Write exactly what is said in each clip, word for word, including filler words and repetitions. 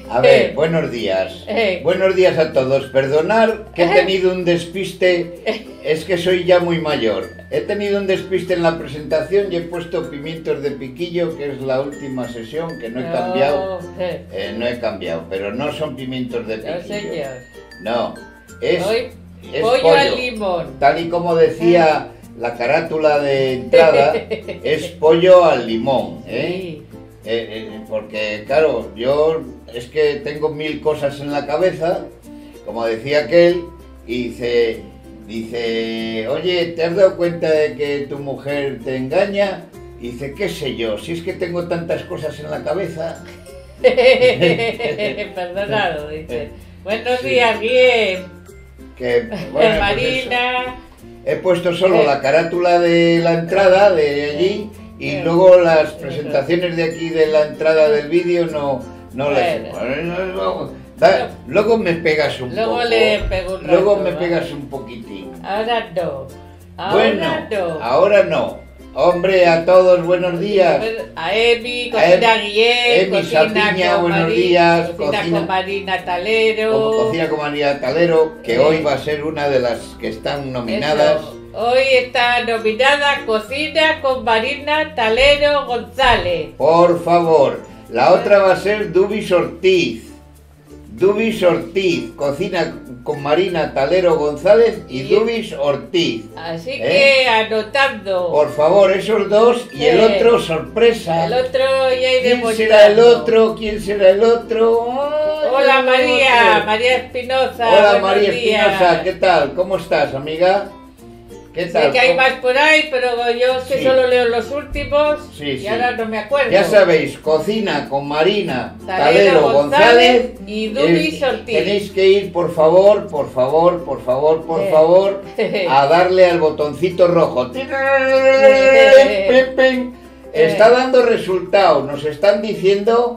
A ver, buenos días. Eh. Buenos días a todos. Perdonad que he tenido un despiste, es que soy ya muy mayor. He tenido un despiste en la presentación y he puesto pimientos de piquillo, que es la última sesión, que no he cambiado. Eh. Eh, no he cambiado, pero no son pimientos de No, piquillo. señor. No, es, Hoy, es pollo, pollo. al limón. Tal y como decía la carátula de entrada, es pollo al limón, ¿eh? Sí. Eh, eh, porque claro, yo es que tengo mil cosas en la cabeza, como decía aquel, y dice, dice, oye, ¿te has dado cuenta de que tu mujer te engaña? Y dice, qué sé yo, si es que tengo tantas cosas en la cabeza. Perdonado, dice. Buenos Sí. días, bien. Que, bueno, Marina. pues he puesto solo la carátula de la entrada de allí y Eh. luego las presentaciones de aquí de la entrada del vídeo no, no las he Bueno. puesto. Da- Luego me pegas un Luego poco. le pego un Luego rato, me ¿va? pegas un poquitín. Ahora no. Ahora Bueno, no. ahora no. Hombre, a todos buenos días. A Emi, A cocina Emi, Guillén, Emi cocina Sapiña, con buenos Mari- días, cocina, cocina- con Marina Talero. Como cocina con María Talero, que Eh. hoy va a ser una de las que están nominadas. Eso. Hoy está nominada Cocina con Marina Talero González. Por favor, la otra va a ser Dubis Ortiz. Dubis Ortiz, cocina con Marina Talero González y Y- Dubis Ortiz. Así ¿Eh? que anotando. Por favor, esos dos y el Eh. otro, sorpresa. El otro ya iremos. ¿Quién será el dando. otro? ¿Quién será el otro? Ay, Hola el María, otro. María Espinosa. Hola buenos María días. Espinosa, ¿qué tal? ¿Cómo estás, amiga? ¿Qué Sé tal? que hay ¿Cómo- más por ahí, pero yo es que Sí. solo leo los últimos Sí, y sí. ahora no me acuerdo. Ya sabéis, cocina con Marina Talero Talero González González y Dubis Eh, Ortiz. Tenéis que ir, por favor, por favor, por favor, por Eh. favor, a darle al botoncito rojo. Está dando resultado, nos están diciendo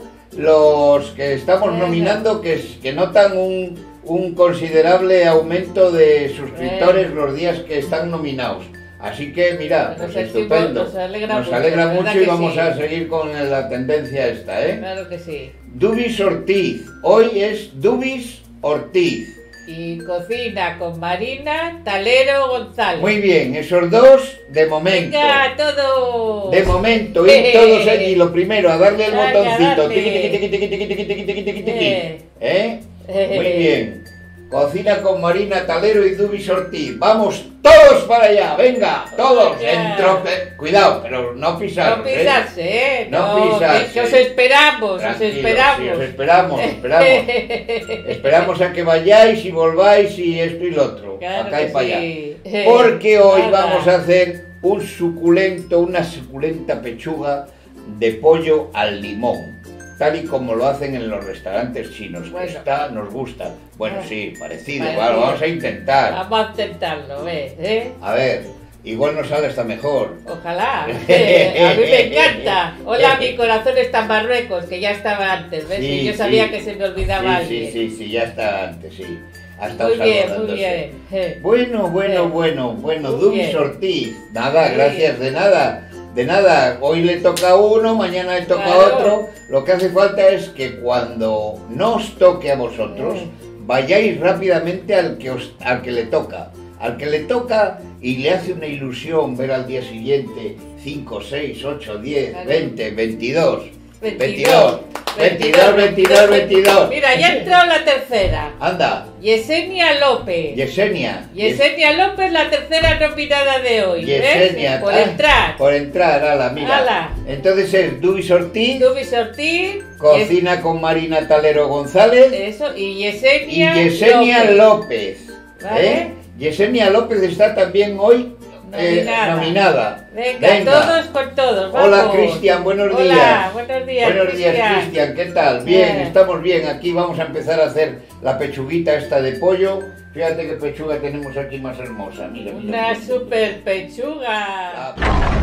los que estamos Venga. nominando que, es- que notan un, un considerable aumento de suscriptores los días que están nominados. Así que mira, Nos pues sentimos- estupendo. nos alegra Nos mucho, alegra ¿verdad mucho y que vamos sí? a seguir con la tendencia esta, ¿eh? Claro que sí. Dubis Ortiz, hoy es Dubis Ortiz. Y cocina con Marina Talero González. Muy bien, esos dos de momento. Venga, todo. De momento, ir todos allí. Lo primero, a darle el Venga, botoncito. darle. Tiqui, tiqui, tiqui, tiqui, tiqui, tiqui, tiqui, tiqui, tiqui, tiqui. Eh. ¿Eh? Eh. Muy bien. Cocina con Marina Talero y Dubis Ortiz. Vamos todos para allá, venga, todos. Venga. En trope- Cuidado, pero no pisar. No pisarse, ¿eh? No pisarse. Que, que os esperamos, os Tranquilos, esperamos. sí, os esperamos, esperamos. Esperamos a que vayáis y volváis y esto y lo otro. Claro acá y que para allá. sí. Porque hoy Nada. vamos a hacer un suculento, una suculenta pechuga de pollo al limón, tal y como lo hacen en los restaurantes chinos. Bueno. Que está, nos gusta. Bueno, Ah. sí, parecido, Parecido. vale, vamos a intentar. Vamos a intentarlo, ¿ves? ¿Eh? A ver, igual nos sale hasta mejor. Ojalá. Eh, a mí me encanta. Hola, mi corazón está en Marruecos, que ya estaba antes, ¿ves? Sí, y yo sabía sí. que se me olvidaba Sí, sí, alguien. sí, sí, ya está antes, sí. Ha estado Muy bien, muy saludándose. bien. Eh. Bueno, bueno, Bien. bueno, bueno, Muy Dubis bien. Ortiz. Nada, Sí. gracias, de nada, de nada. Hoy le toca a uno, mañana le toca a Claro. otro. Lo que hace falta es que cuando no os toque a vosotros, Mm. vayáis rápidamente al que, os, al que le toca. Al que le toca y le hace una ilusión ver al día siguiente cinco, seis, ocho, diez, Claro. veinte, veintidós. veintidós. veintidós, veintidós, veintidós. Mira, ya ha entrado la tercera. Anda, Yesenia López. Yesenia. Yesenia López, la tercera nominada de hoy. Yesenia, ¿ves? Por ah, entrar. Por entrar, ala, mira. Ala. Entonces es Dubis Ortiz, Dubis Ortiz. cocina con Marina Talero González Eso, y y Yesenia, Yesenia López. López. ¿Vale? ¿eh? Yesenia López está también hoy eh, Nominada. nominada. Venga, todos con todos. Vamos. Hola Cristian, buenos Hola, días. buenos días. Buenos días, Cristian. Cristian, ¿qué tal? Bien, Bien. estamos bien. Aquí vamos a empezar a hacer la pechuguita esta de pollo. Fíjate qué pechuga tenemos aquí más hermosa. Mira, mira, Una mira. super pechuga.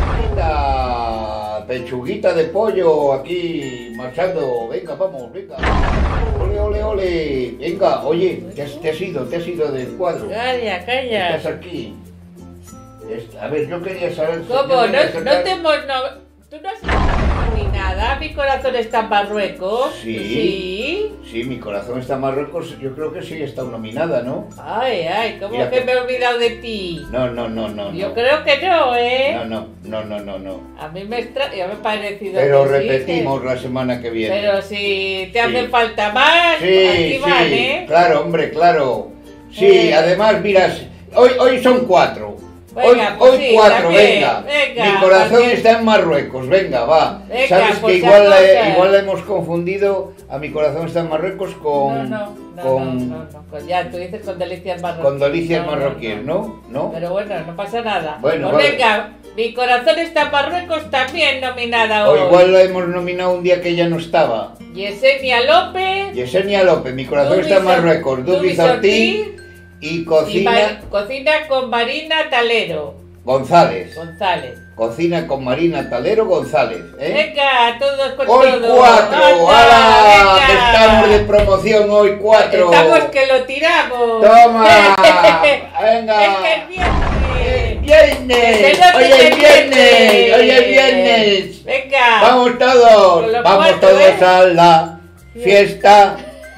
La pechuguita de pollo aquí marchando. Venga, vamos, venga. Ole, ole, ole. Venga, oye, te has, te has ido, te has ido del cuadro. Calla, calla. Estás aquí. Es- A ver, yo quería saber... ¿Cómo? yo ¿No, quería no sacar- te hemos no- ¿Tú no has estado nominada? Mi corazón está en Marruecos. Sí. Sí. Sí, mi corazón está en Marruecos, yo creo que sí está nominada, ¿no? Ay, ay, ¿cómo Mira que que- me he olvidado de ti? No, no, no, no. Yo no. creo que no, ¿eh? No, no, no, no, no, no. A mí me, extra... ya me ha parecido Pero que sí, repetimos que- la semana que viene. Pero si te Sí. hace falta más, Sí, aquí van, sí, ¿eh? claro, hombre, claro. Sí, Eh. además, mira, hoy, hoy son cuatro. Hoy, Venga, pues hoy sí, cuatro, también, venga. venga, Mi corazón también. está en Marruecos, venga, va. Venga, Sabes pues que ya igual, la, cosas. igual la hemos confundido a mi corazón está en Marruecos con, No, no, no, con, no, no, no, con- ya, tú dices con delicias marroquíes. con delicias No, no, marroquíes, ¿no? ¿No? Pero bueno, no pasa nada. Bueno, Pues vale. venga, mi corazón está en Marruecos también nominada O hoy. igual la hemos nominado un día que ella no estaba. Yesenia López. Yesenia López, mi corazón Dubi está en Sor- Marruecos. Dubi Dubi Ortiz Ortiz y y cocina Mar- cocina con Marina Talero González. González. Cocina con Marina Talero González. ¿eh? Venga, todos con Hoy todo. cuatro, Anda, ¡hala! venga. Que estamos de promoción hoy cuatro. Estamos que lo tiramos. Toma, Es venga. que es viernes. Viernes, Que se note hoy que es es viernes, hoy es viernes. Venga. Vamos todos, Con los vamos cuatro, todos ¿eh? a la fiesta.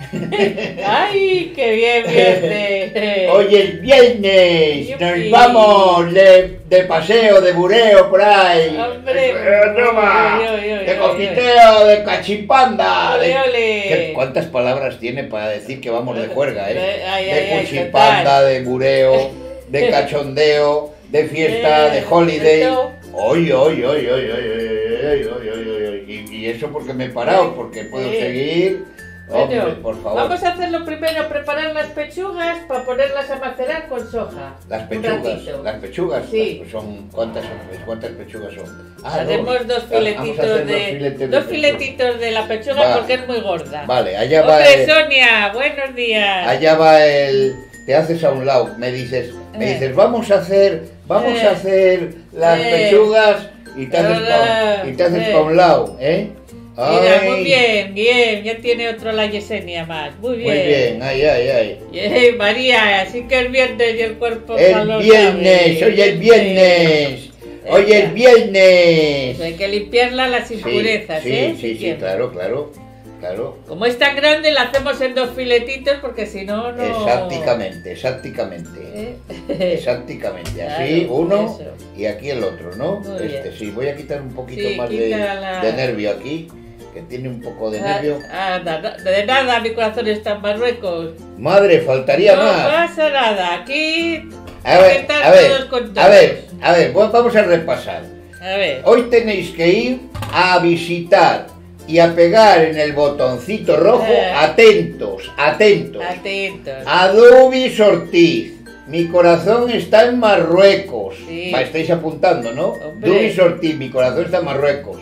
Ay, qué bien viernes. Hoy es viernes, Yupi. nos vamos de, de paseo, de bureo por ahí. Hombre. Eh, toma, Oy, oy, oy, de oy, coquiteo, de cachipanda. Ole, de- ole. ¿Qué- ¿Cuántas palabras tiene para decir que vamos de juerga, eh? Eh, ay, De ay, ay, cuchipanda, total. de bureo, de cachondeo, de fiesta, Eh, de holiday. esto- Oy, oy, oy, oy, oy, oy, oy, oy, oy, oy, oy. Y, y eso porque me he parado, porque puedo Sí. seguir. Hombre, Bueno, por favor. vamos a hacerlo primero, preparar las pechugas para ponerlas a macerar con soja. Las Un pechugas, ratito. las pechugas, Sí. las- son ¿cuántas son? ¿Cuántas pechugas son? Ah, Haremos dos Vamos a hacer filetitos dos de filetes de dos pechuga. filetitos de la pechuga Va. porque es muy gorda. Vale, allá va Hombre, el, Sonia, buenos días. allá va el, te haces a un lado, me dices, me Eh. dices, vamos a hacer, vamos Eh. a hacer las Eh. pechugas y te haces Hola. pa, y te haces Eh. pa un lado, ¿eh? Mira, Ay, muy bien, bien, ya tiene otro la Yesenia más, muy bien. Muy bien, ay, ay, ay. Yey, María, así que es viernes y el cuerpo ya El lo viernes, sabe. hoy es viernes, hoy Venga. es viernes. Hay que limpiarla las Sí, impurezas, sí, ¿eh? sí, Si sí, quieres. claro, claro, claro. Como es tan grande, la hacemos en dos filetitos porque si no, no... Exactamente, exactamente. ¿Eh? Exactamente, así Claro, uno eso. y aquí el otro, ¿no? Muy Este, bien. sí, voy a quitar un poquito Sí, más de, quítala. de nervio aquí, que tiene un poco de nervio. Ah, anda, no- de nada, mi corazón está en Marruecos. Madre, faltaría no más. pasa nada, aquí... A ver, están a ver, todos contentos. a ver, a ver, pues vamos a repasar. A ver. Hoy tenéis que ir a visitar y a pegar en el botoncito rojo, Eh. atentos, atentos. Atentos. A Dubis Ortiz. Mi corazón está en Marruecos. Sí. Va, estáis apuntando, ¿no? Hombre. Dubis Ortiz, mi corazón está en Marruecos.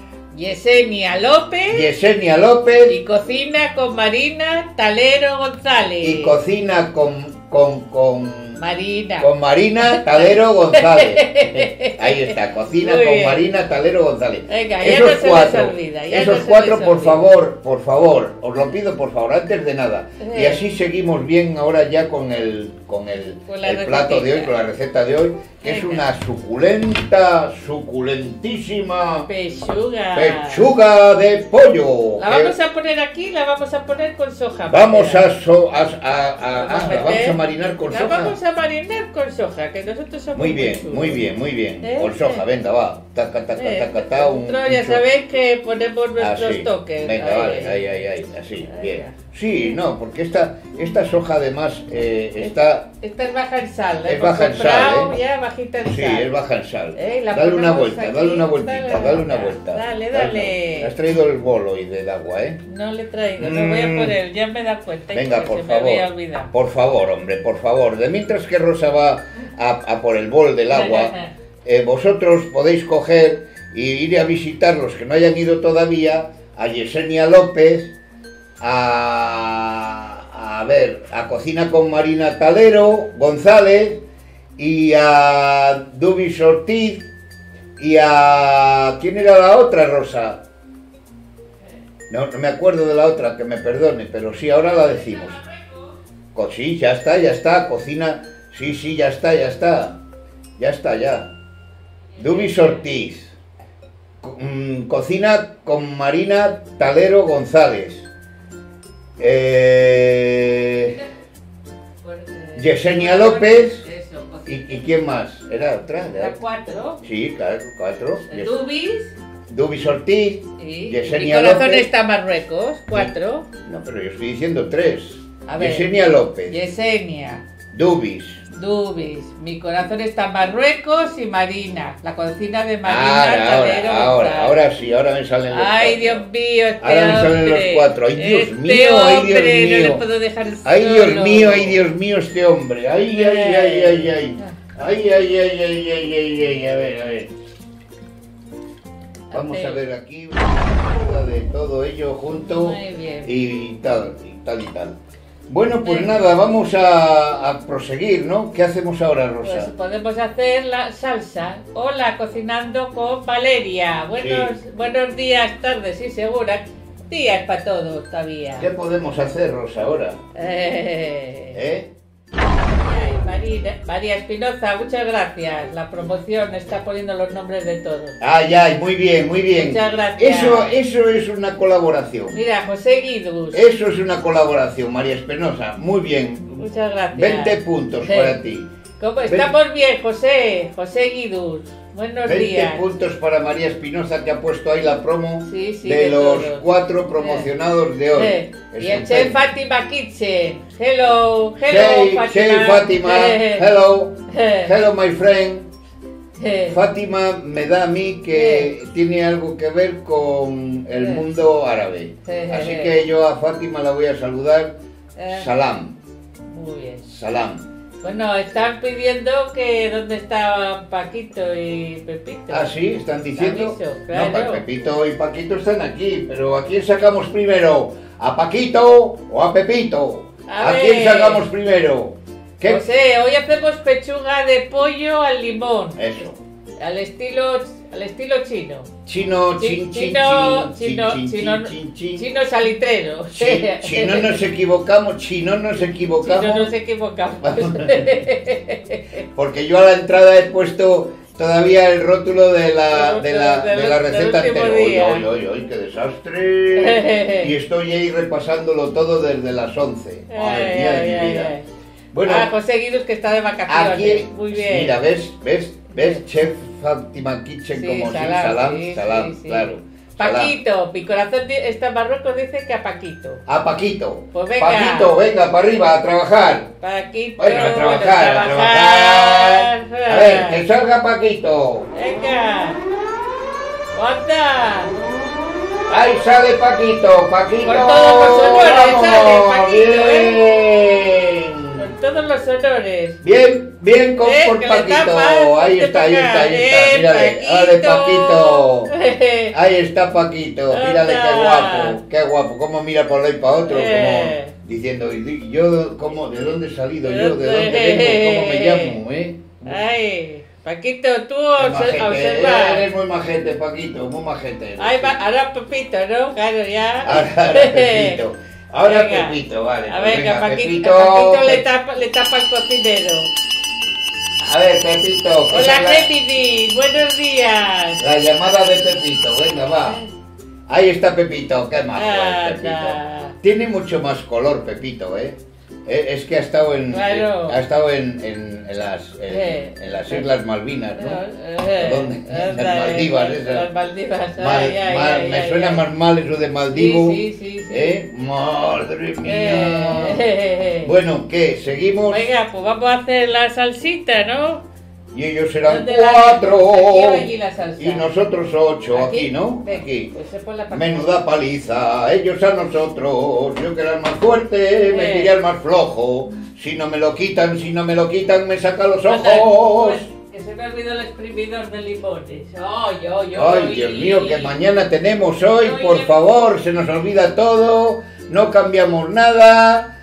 Yesenia López Yesenia López y cocina con Marina Talero González. y cocina con, con, con, Marina. con Marina Talero González. Ahí está, cocina Muy con bien. Marina Talero González. Venga, ya esos no se les cuatro, olvida, ya esos no se cuatro, les por olvida. favor, por favor, os lo pido por favor, antes de nada. Eh. Y así seguimos bien ahora ya con el, con el, Con la el plato de hoy, recetita. con la receta de hoy, que es Venga. una suculenta, suculentísima Pechuga. pechuga de pollo. La que vamos a poner aquí, la vamos a poner con soja. vamos María. a, so- a, a- a- Vamos ah, a la vamos meter- a marinar con La soja. vamos a marinar con soja, que nosotros somos Muy bien, chulos. muy bien, muy bien. ¿Eh? Con soja, venga, va. Taca, taca, Eh, taca, ta, un, nosotros ya un cho- sabéis que ponemos nuestros Así. toques. Venga, Ahí. vale, ahí, ahí, ahí, así, Ahí, bien. ya. Sí, no, porque esta, esta soja además eh, está... Esta es baja en sal. la Es hemos baja en sal, comprado ¿eh? ya bajita en Sí, sal. es baja en sal. Eh, la Dale una ponemos vuelta, aquí, dale una vueltita, dale, dale una dale, vuelta. dale, una- dale. Has traído el bolo y del agua, ¿eh? No le he traído, lo voy a Mm. poner, ya me da cuenta. Venga, que por se me había favor. olvidado. Por favor, hombre, por favor. De mientras que Rosa va a, a por el bol del agua, eh, vosotros podéis coger y ir a visitar, los que no hayan ido todavía, a Yesenia López, a, a ver, a Cocina con Marina Talero González y a Dubis Ortiz y a... ¿Quién era la otra, Rosa? No, no me acuerdo de la otra, que me perdone, pero sí, ahora la decimos. Co- Sí, ya está, ya está, cocina... Sí, sí, ya está, ya está. Ya está, ya. Dubis Ortiz. mm, cocina con Marina Talero González. Eh, Yesenia López. Eso, ¿Y, ¿Y quién más? ¿Era otra? Era cuatro. Sí, claro, cuatro. Yes. Dubis. Dubis Ortiz. Sí. Yesenia Mi corazón López. está Marruecos. Cuatro. No, pero yo estoy diciendo tres. A ver. Yesenia López. Yesenia. Dubis. Dubis. Mi corazón está en Marruecos y Marina. La cocina de Marina Ahora, Talero ahora, ahora, González. ahora sí, ahora me salen los Ay, cuatro. Dios mío, este Ahora me salen los hombre. cuatro. Ay, Dios este mío, ay, Dios hombre, mío. no le puedo dejar Ay, solo. Dios mío, ay, Dios mío, este hombre. Ay, ay, ay, ay, ay. Ay, ay, ay, ay, ay, ay, ay, a ver, a ver. Vamos a ver aquí una de todo ello junto. Muy bien. Y tal, y tal y tal. Bueno, pues nada, vamos a, a proseguir, ¿no? ¿Qué hacemos ahora, Pues Rosa? podemos hacer la salsa. Hola, cocinando con Valeria. Buenos, Sí. buenos días, tardes y segura. Días para todos todavía. ¿Qué podemos hacer, Rosa, ahora? Eh, ¿Eh? ay, Marina- María Espinoza, muchas gracias. La promoción está poniendo los nombres de todos. Ay, ay, muy bien, muy bien. Muchas gracias. Eso, eso es una colaboración. Mira, José Guidus. Eso es una colaboración, María Espinosa. Muy bien. Muchas gracias. veinte puntos Sí. para ti. ¿Cómo? Estamos bien, José. José Guidus. Buenos veinte días. puntos para María Espinosa, que ha puesto ahí la promo Sí, sí, de, de los todos. cuatro promocionados de hoy. Eh, Es Y el un chef premio. Fatima Kitchen. Hello, hello, Hey, Fatima. hey, Fátima. Eh, Hello. eh, Hello, my friend. eh. Fátima me da a mí que tiene algo que ver con el Eh. mundo árabe. Eh, Así eh. que yo a Fátima la voy a saludar. Eh. Salam. Muy bien. Salam. Bueno, están pidiendo que dónde estaban Paquito y Pepito. Ah, sí, están diciendo. Aviso, No, claro. pa- Pepito y Paquito están aquí, pero ¿a quién sacamos primero? ¿A Paquito o a Pepito? A ¿A, ver. quién sacamos primero? ¿Qué? José, hoy hacemos pechuga de pollo al limón, Eso. al estilo, al estilo chino. Chino, Chi- chin, chin, chino, chin, chino, chin, chino, chin, chin, chin. chino salitrero. Chi- Si no nos equivocamos, si no nos equivocamos, Chino, nos equivocamos. porque yo a la entrada he puesto todavía el rótulo de la, de la, de la Del receta último entera. día. ¡Oy, oy, oy, qué desastre! Y estoy ahí repasándolo todo desde las once. Madre Ay, mía de ay, mi ay, vida. ay. Bueno, Ah, José Guidus, que está de vacaciones. aquí, Muy bien. mira, ¿ves? ¿Ves? ¿Ves? Chef Fátima Kitchen Sí, como salam, sin salam, sí, salam, sí, sí. claro. Salam. Paquito, mi corazón di- está en Marruecos, dice que a Paquito. A Paquito. Pues venga. Paquito, venga, para arriba, a trabajar. Paquito, Bueno, a trabajar, a trabajar. trabajar. A ver, que salga Paquito. Venga. ¡Onda! Ahí sale Paquito, Paquito. Con todos los honores, Vamos, sale Paquito, bien. Con todos los honores. Bien, bien con, Eh, por que le Paquito. tapas, Ahí ponte está, ahí pa' está, ahí acá. está. Eh, Mírale, dale Paquito. Ahí está Paquito, mírale qué Anda. guapo, qué guapo, cómo mira por ahí para otro, Eh. como diciendo, "Y yo, cómo, ¿de dónde he salido ¿De yo? ¿De dónde? dónde vengo? ¿Cómo me llamo? ¿Eh? Ay, Paquito, tú Qué obser- majete, observa. eres muy majete, Paquito, muy majete. Ay, va- ahora Pepito, ¿no? Claro, ya. Ahora, ahora Pepito, ahora Venga. Pepito, vale. A pues ver, que venga, a Paquito, Pepito, a Paquito le, Pe- tapa, le tapa el cocinero. A ver, Pepito, que Hola, sea la, Gemini, buenos días. la llamada de Pepito, venga, va. Ahí está Pepito, qué majo es Anda. Pepito. Tiene mucho más color Pepito, ¿eh? Eh, Es que ha estado en, Claro. ha estado en, en, en las, en, Eh. en las Islas Malvinas, ¿no? Eh, ¿Dónde? anda, Las Maldivas, eh, esas. Las Maldivas, Mal- ay, ay, mal- ay, me ay, suena ay. más mal eso de Maldivo. Sí, sí, sí, sí. ¿Eh? Madre mía. Eh, Bueno, ¿qué? ¿Seguimos? Venga, pues vamos a hacer la salsita, ¿no? Y ellos serán ¿Dónde la- cuatro. aquí o allí la salsa? Y nosotros ocho, aquí, ¿no? Venga, Aquí. pues se pone la pa- Menuda paliza, ellos a nosotros. Yo que era el más fuerte, me Eh. tiré al más flojo. Si no me lo quitan, si no me lo quitan, me saca los Anda, ojos. pues, que se me ha olvidado el exprimidor de limones. Ay, ay, ay. Ay, Dios mío, que mañana tenemos hoy, Ay, por ay. favor, se nos olvida todo, no cambiamos nada.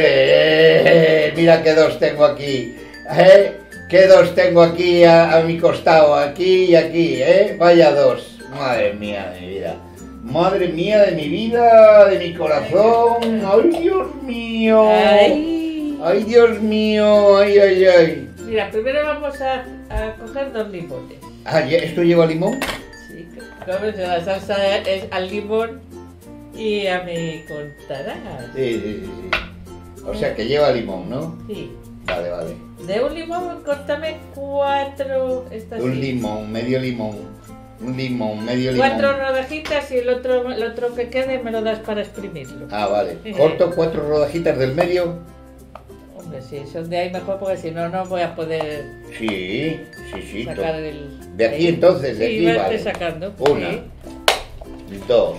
Eh, mira qué dos tengo aquí, ¿eh? Qué dos tengo aquí a, a mi costado, aquí y aquí, ¿eh? Vaya dos, madre mía de mi vida. Madre mía de mi vida, de mi corazón, ay Dios mío. Ay. Ay Dios mío, ay, ay, ay. Mira, primero vamos a, a coger dos limones. Ah, ¿ya- ¿esto lleva limón? Sí. Sí, comes la salsa es al limón y ya me contarás. Sí, sí, sí, sí. O sea que lleva limón, ¿no? Sí. Vale, vale. De un limón, córtame cuatro. Estas Un sí. limón, medio limón. Un limón, medio limón. Cuatro rodajitas y el otro, el otro que quede me lo das para exprimirlo. Ah, vale. Corto cuatro rodajitas del medio. Hombre, sí, son de ahí mejor porque si no, no voy a poder Sí, sí, sí. sacar el... De aquí entonces, de sí, aquí, vete vale. sacando. Una, Sí. dos,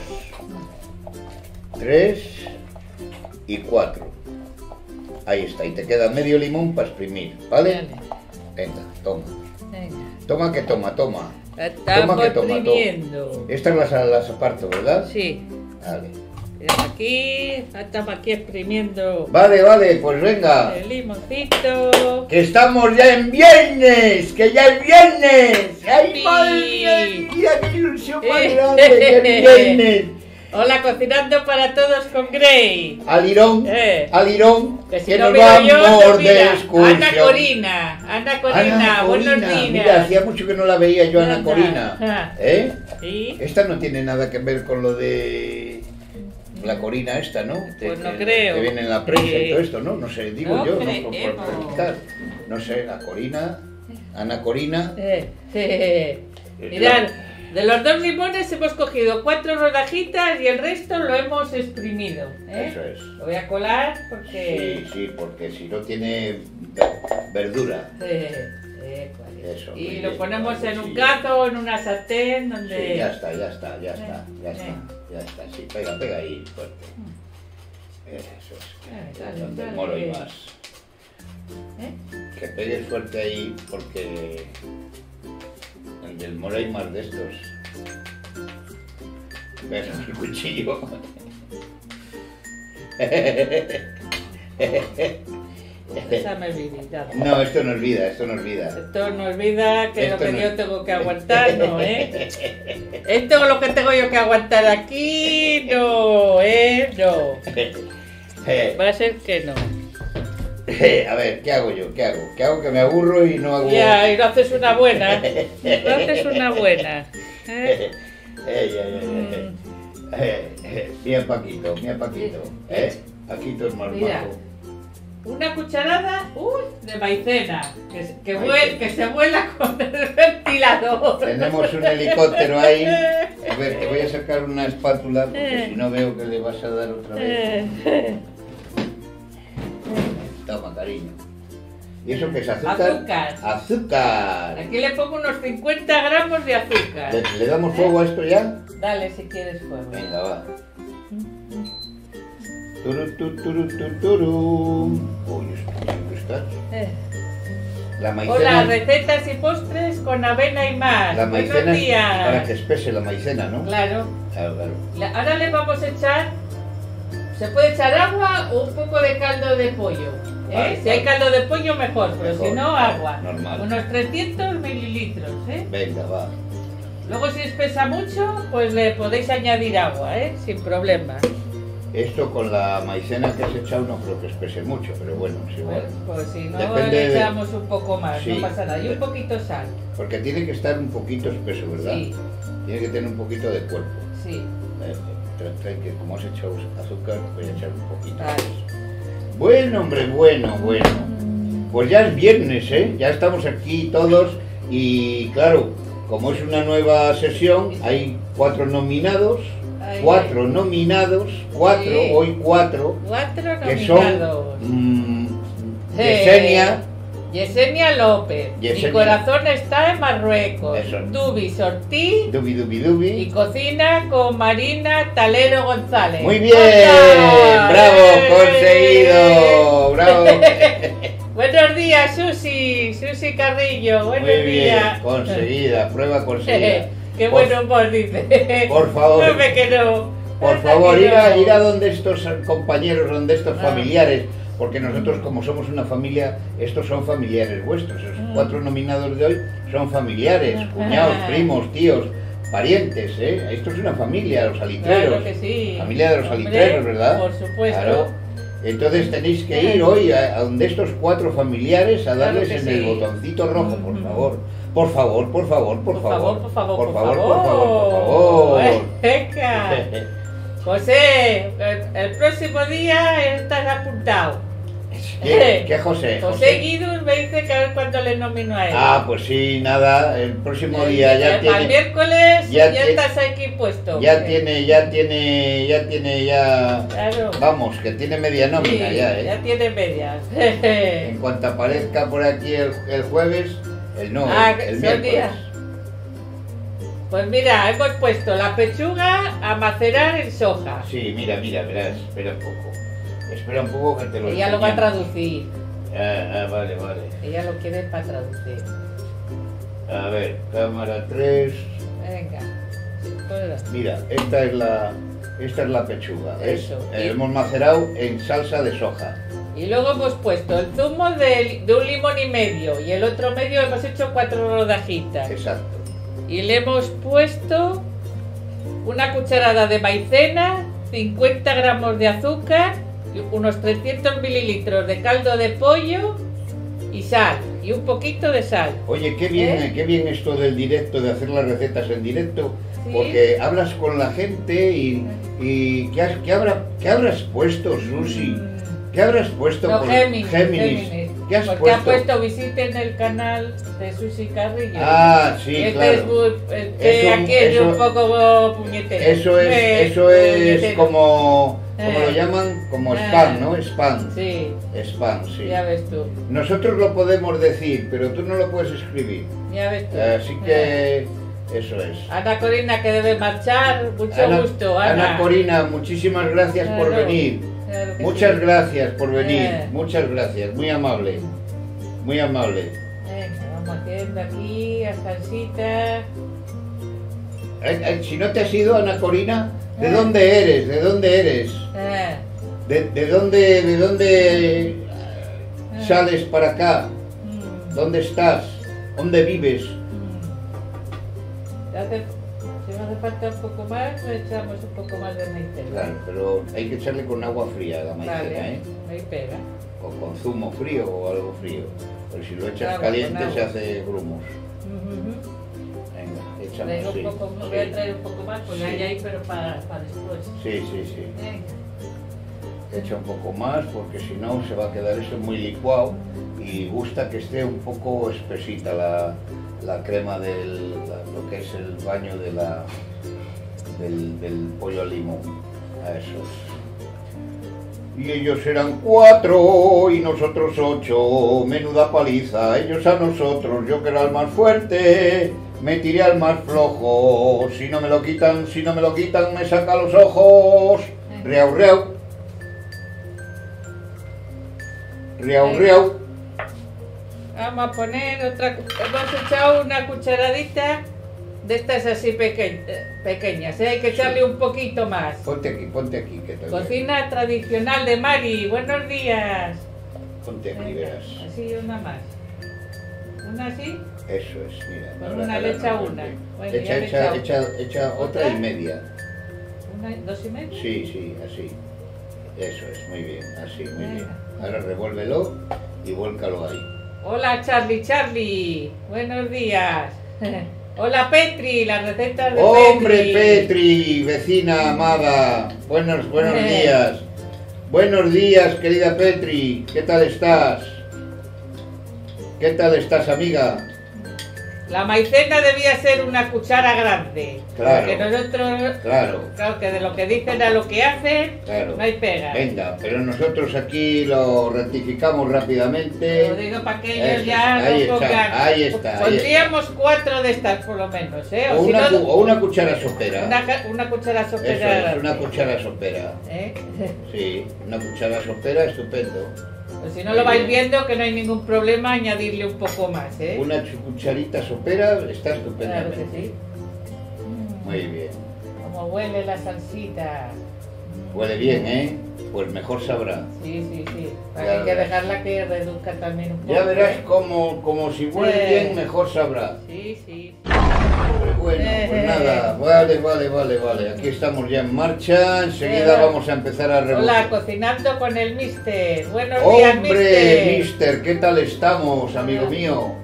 tres y cuatro. Ahí está, y te queda medio limón para exprimir, ¿vale? Vale. Venga, toma. Venga. Toma que toma, toma. Estamos Toma que toma, exprimiendo. Estas las, las aparto, ¿verdad? Sí. Vale. Aquí, estamos aquí exprimiendo Vale, vale, pues venga. el limoncito. Que estamos ya en viernes, que ya es viernes. ¡Ay, Sí. madre mía, qué ilusión más Eh. grande, que es viernes! Hola, cocinando para todos con Grey. Al Irón, Eh. al Irón, Que que, si no nos miro yo, vamos no de mira. excursión. Ana Corina, Ana Corina, Ana buenos Corina, días. mira, hacía mucho que no la veía yo, Ana Anda. Corina. Ah. ¿Eh? ¿Sí? Esta no tiene nada que ver con lo de la Corina esta, ¿no? Pues De- no que- creo. Que viene en la prensa y Sí. todo esto, ¿no? No sé, digo No yo, no creemos. por, por preguntar. No sé, la Corina, Ana Corina. Eh, eh. Mirad, de los dos limones hemos cogido cuatro rodajitas y el resto lo hemos exprimido. ¿eh? Eso es. Lo voy a colar porque... Sí, sí, porque si no tiene ver- verdura. Eh, eh, cuál es. Eso, muy y bien, lo ponemos vale, en un sí. cazo, en una sartén, donde... Sí, ya está, ya está, ya está, ya Eh, está, eh. ya está, sí, pega, pega ahí, fuerte. Eso Eh, es, dale, donde dale. moro y más. ¿Eh? Que pegues fuerte ahí porque el del moro hay más de estos. Ven, el cuchillo. Esa me olvida. No, esto no olvida, esto no olvida. Esto no olvida que Esto lo que no- yo tengo que aguantar, ¿no, eh? Esto es lo que tengo yo que aguantar aquí, no, eh, no. Va a ser que no. A ver, ¿qué hago yo? ¿Qué hago? ¿Qué hago? Que me aburro y no hago... Ya, y no haces una buena. No haces una buena. ¿eh? Ey, ey, ey, ey. Eh, eh, Mira Paquito, mira Paquito. ¿Eh? Paquito es más Mira. majo. Una cucharada uy, de maicena, que, que, Maicena. vuel- que se vuela con el ventilador. Tenemos un helicóptero ahí. A ver, te voy a sacar una espátula porque si no veo que le vas a dar otra vez. Eh, Toma, cariño. ¿Y eso qué es azúcar? Azúcar. Azúcar. Aquí le pongo unos cincuenta gramos de azúcar. ¿Le, le damos fuego a esto ya? Dale si quieres fuego. Venga, va. Turu, tu, turu, tu, turu. Uy, esto siempre está. Eh. La Hola, maicena. recetas y postres con avena y más. La Buenos maicena es días. para que espese la maicena, ¿no? Claro. Claro, claro. La- Ahora le vamos a echar, se puede echar agua o un poco de caldo de pollo. ¿eh? Vale, si vale. hay caldo de pollo mejor, pero Mejor, si no, vale, agua. normal. Unos trescientos mililitros. ¿eh? Venga, va. Luego si espesa mucho, pues le podéis añadir agua, ¿eh? sin problema. Esto con la maicena que has echado no creo que espese mucho, pero bueno, es igual. Pues, pues si no, Depende le de- echamos un poco más, Sí. no pasa nada. Y un poquito sal. Porque tiene que estar un poquito espeso, ¿verdad? Sí, Tiene que tener un poquito de cuerpo. sí. Eh, tra- tra- que como has echado azúcar, voy a echar un poquito. Vale. Bueno, hombre, bueno, bueno. Pues ya es viernes, ¿eh? Ya estamos aquí todos y claro, como es una nueva sesión, hay cuatro nominados, Ay, cuatro nominados, cuatro, Sí. hoy cuatro, Cuatro que son nominados. mm, Eh, Yesenia, Yesenia López. Yesenia. Mi corazón está en Marruecos. Eso. Dubi Sortí. Dubi Dubi Y Dubi. cocina con Marina Talero González. Muy bien, ¡Hola! bravo, ¡Eh! conseguido, bravo. Buenos días, Susi. Susi Carrillo. Buenos Muy bien, días. conseguida, prueba conseguida. Qué Por- bueno humor, dice. Por favor. No me que no. Por Anda favor, que ir a, no. ir a donde estos compañeros, donde estos Ah. familiares, porque nosotros como somos una familia, estos son familiares vuestros, esos Mm. cuatro nominados de hoy son familiares, Ah. cuñados, primos, tíos, parientes, ¿eh? Esto es una familia, los alitreros. Claro que sí. Familia de los Hombre, alitreros, ¿verdad? Por supuesto. Claro. Entonces tenéis que ir hoy a, a donde estos cuatro familiares a Claro darles que en sí. el botoncito rojo, por Mm. favor, Por favor, por favor, por, Por favor. favor, por favor, por por favor, favor. por favor, por favor. Venga. José, el, el próximo día estás apuntado. ¿Qué, ¿Qué José? José Guidus me dice que a ver cuándo le nomino a él. Ah, pues sí, nada, el próximo El- día ya el- tiene... Al miércoles ya ya, tiene- estás aquí puesto. Ya Sí. tiene, ya tiene, ya tiene, ya... Claro. Vamos, que tiene media nómina Sí, ya, ¿eh? ya tiene medias. En cuanto aparezca por aquí el, el jueves, el no, Ah, el, el son miércoles. días. Pues mira, hemos puesto la pechuga a macerar en soja. Sí, mira, mira, verás, espera un poco. Espera un poco que te lo Ella lo va a enseñamos. traducir. Ah, ah, vale, vale. Ella lo quiere para traducir. A ver, cámara tres. Venga. Pues, Mira, esta es la, esta es la pechuga, ¿ves? Eso. Eh, hemos macerado en salsa de soja. y luego hemos puesto el zumo de, de un limón y medio. Y el otro medio hemos hecho cuatro rodajitas. Exacto. Y le hemos puesto una cucharada de maicena, cincuenta gramos de azúcar, y unos trescientos mililitros de caldo de pollo y sal. Y un poquito de sal. Oye, qué bien, ¿Eh? qué bien esto del directo, de hacer las recetas en directo, Sí. porque hablas con la gente y, y ¿qué, has- qué habrá, ¿qué habrás puesto, Susi? ¿Qué habrás puesto? No, por- Géminis, Géminis. Géminis. ¿Qué has Porque puesto? ha puesto visiten el canal de Susi Carrillo. Ah, sí, en claro. Facebook, eh, que Eso- aquí es eso- un poco puñetero. Eso es, Eh, eso es puñetero. como, como Eh. lo llaman, como Eh. spam, ¿no? Spam. Sí, Spam, sí. ya ves tú, Nosotros lo podemos decir, pero tú no lo puedes escribir. ya ves tú. Así Eh. que eso es. Ana Corina, que debe marchar, mucho Ana, gusto, Ana. Ana Corina, muchísimas gracias por Claro, venir. claro que Muchas sí. gracias por venir. Eh. Muchas gracias. Muy amable. Muy amable. Venga, vamos haciendo aquí a salsita. Eh, eh, Si no te has ido, Ana Corina, ¿de Eh. dónde eres? ¿De dónde eres? Eh, ¿De, de dónde, de dónde eh, sales para acá? mm, ¿Dónde estás? ¿Dónde vives? mm. Hace- si me hace falta un poco más, le echamos un poco más de maicena. Claro, pero hay que echarle con agua fría a la maicena, Vale, ¿eh? ahí pega. O con zumo frío o algo frío. Pero si lo echas Agua, caliente con agua. se hace grumos. Ujú. Venga, Traigo echamos, sí. un poco, me voy a traer un poco más, pues Sí. hay ahí, pero para, para después. Sí, sí, sí. Venga. Echa un poco más porque si no se va a quedar eso muy licuado y gusta que esté un poco espesita la, la crema del la- lo que es el baño de la, del, del pollo al limón. A esos. Y ellos eran cuatro y nosotros ocho, menuda paliza, ellos a nosotros, yo que era el más fuerte, me tiré al más flojo, si no me lo quitan, si no me lo quitan, me saca los ojos, reau reau. Riau, riau. Vamos a poner otra, cu- hemos echado una cucharadita de estas así peque- pequeñas, ¿eh? Hay que echarle un poquito más. Ponte aquí, ponte aquí, que te Cocina tradicional de Mari, buenos días. Ponte aquí, Venga, verás. así una más. Una así. Eso es, mira. Con ahora- una ahora le echa no, una. ponte. Bueno, echa, ya le he echa, echado. echa, echa otra ¿Otra? y media. Una, dos y medio. Sí, sí, así. Eso es, muy bien, así, muy bien. Venga. Ahora revuélvelo y vuélcalo ahí. Hola Charlie, Charlie, buenos días. Hola Petri, las recetas de ¡Hombre, Petri, vecina amada! Buenos, buenos Eh. días. Buenos días, querida Petri. ¿Qué tal estás? ¿Qué tal estás, amiga? La maicena debía ser una cuchara grande. Claro. Porque nosotros, Claro, claro que de lo que dicen a lo que hacen, claro. no hay pega. Venga, pero nosotros aquí lo rectificamos rápidamente. Lo digo para que ellos Eso, ya ahí no está, pongan. ahí está, ahí Pondríamos cuatro de estas por lo menos, ¿eh? O si una, no, cu- o una cuchara sopera. una ca- una cuchara Eso sopera. es, una cuchara sopera. ¿eh? Sí, una cuchara sopera, estupendo. Pues si no Muy lo vais bien. viendo, que no hay ningún problema añadirle un poco más, ¿eh? Una chu- cucharita sopera está Claro estupendamente. que sí. Muy bien. Como huele la salsita. Huele bien, ¿eh? Pues mejor sabrá. Sí, sí, sí. Ya Hay que verás. dejarla que reduzca también un poco. Ya verás ¿eh? como, como si huele Eh. bien, mejor sabrá. Sí, sí. Pues bueno, pues Eh. nada, vale, vale, vale, vale. Aquí estamos ya en marcha. Enseguida Eh. vamos a empezar a revolver. Hola, cocinando con el mister. Buenos días, ¡Hombre, mister. mister! ¿Qué tal estamos, amigo mío?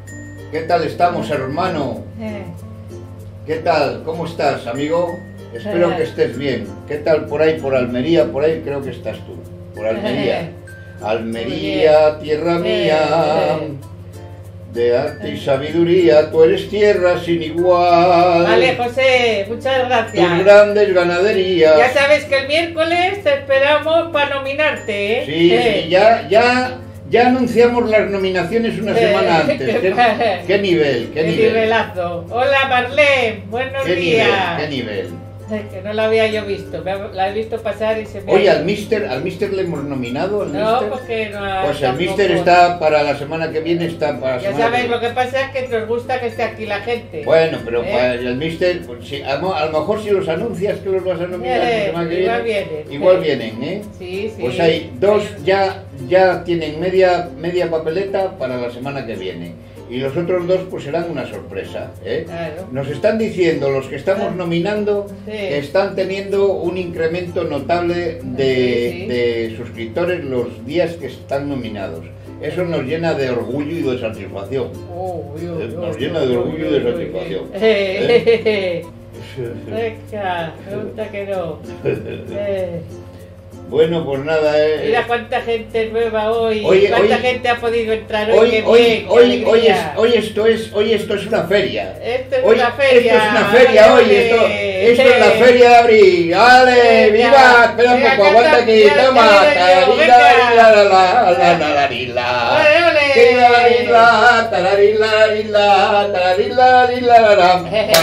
¿Qué tal estamos, hermano? Eh, ¿Qué tal? ¿Cómo estás, amigo? Espero Eh. que estés bien. ¿Qué tal por ahí, por Almería? Por ahí creo que estás tú. Por Almería. Eh. Almería, tierra mía, Eh. de arte y sabiduría, tú eres tierra sin igual. Vale, José, muchas Tus gracias. grandes ganaderías. Ya sabes que el miércoles te esperamos para nominarte, ¿eh? Sí, Eh. sí, ya, ya, ya anunciamos las nominaciones una Eh. semana antes. ¿Qué, qué nivel? ¿Qué, Qué nivel? nivelazo. Hola, Marlene, buenos ¿Qué nivel? días. ¿Qué nivel? Ay, que no la había yo visto, me ha- la he visto pasar y se me Oye, ha al mister, al mister le hemos nominado, al No, mister. porque no ha- Pues el tampoco. mister está para la semana que viene, está para la Ya semana sabes, que lo viene. que pasa es que nos gusta que esté aquí la gente. Bueno, pero ¿Eh? para el mister, pues, sí, a, mo- a lo mejor si los anuncias que los vas a nominar la Eh, semana que igual viene, vienen. igual Eh. vienen, ¿eh? Sí, sí. Pues hay dos ya, ya tienen media, media papeleta para la semana que viene. Y los otros dos pues serán una sorpresa, ¿eh? Claro. Nos están diciendo, los que estamos Ah. nominando, Sí. que están teniendo un incremento notable de, Sí, sí. de suscriptores los días que están nominados. Eso nos llena de orgullo y de satisfacción. Uy, uy, Eh, nos uy, llena de uy, orgullo y uy, de uy, satisfacción. uy. Eh, Venga, pregunta que no. Eh, Bueno, pues nada, eh, Mira cuánta gente nueva hoy. Oye, Cuánta hoy- gente ha podido entrar hoy. hoy, qué hoy, bien, qué hoy, alegría. hoy, es- hoy esto es, hoy esto es una feria. Esto es Hoy- una feria. Esto es una feria hoy, ole. esto, esto es la feria de abril. ¡Ale! Venga, ¡Viva! Espera un venga, poco, canta, aguanta aquí, ya, toma. ya le digo, Tararila, venga. la, la, la, la, la, la, la. Ole, ole. Tararila, tararila, tararila, tararila, tararila, la, la.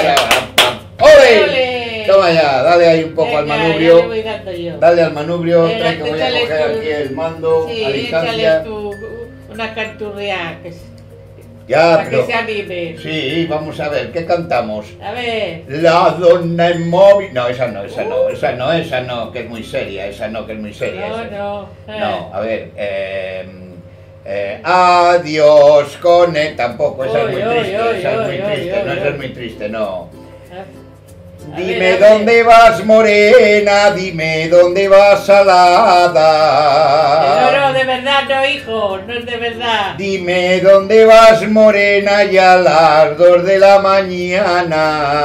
¡Ole! Ole. Toma ya, dale ahí un poco al Venga, manubrio. ya le voy dando yo. Dale al manubrio, Venga, trae que voy a échale coger tú. aquí el mando Sí, a distancia. échale tú una canturrea que, s- Ya, para que pero... se anime. Sí, vamos a ver, ¿qué cantamos? A ver. La donna inmóvil... No, esa no, esa no, esa no, esa no, que es muy seria, esa no, que es muy seria. No, esa. no. eh. No, a ver, eh, eh, adiós con él, tampoco, esa es muy Oy, oy, triste, oy, esa es muy oy, oy, triste, oy, no, esa oy. es muy triste, no. A Dime ver, a ver. dónde vas, morena, dime dónde vas, salada. No, no, de verdad no, hijo, no es de verdad. Dime dónde vas, morena, y a las dos de la mañana.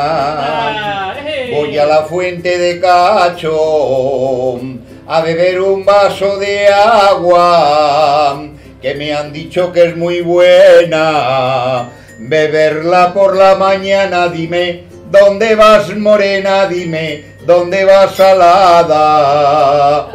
Ah, eh. Voy a la fuente de Cacho a beber un vaso de agua, que me han dicho que es muy buena. Beberla por la mañana, dime dónde vas, morena, dime dónde vas, salada.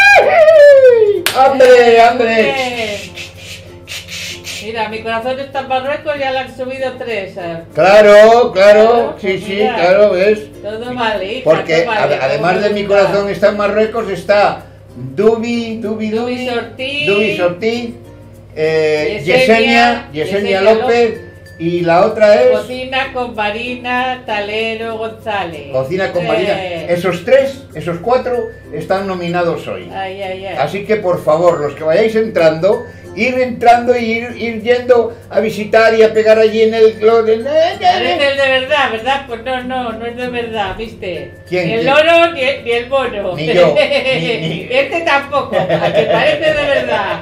¡André, André! Eh. Mira, mi corazón está en Marruecos, ya le han subido tres. eh. Claro, claro, Claro, sí, pues sí, mira. claro, ¿ves? Todo vale, hija, Porque todo vale, ade- todo además de me mi gusta. corazón está en Marruecos, está Dubi, Dubi, Dubi, Dubi Ortiz, Dubi Ortiz, eh, Yesenia, Yesenia, Yesenia Yesenia López, y la otra es Cocina con Marina Talero González. Cocina con Eh. Marina. Esos tres, esos cuatro están nominados hoy. Ay, ay, ay. Así que por favor, los que vayáis entrando, ir entrando y ir, ir yendo a visitar y a pegar allí en el globo. Parece el de verdad, ¿verdad? Pues no, no, no es de verdad, ¿viste? ¿Quién? Ni el ¿Quién? loro ni el, ni el mono. Ni yo, ni- ni- Este tampoco, a que parece de verdad.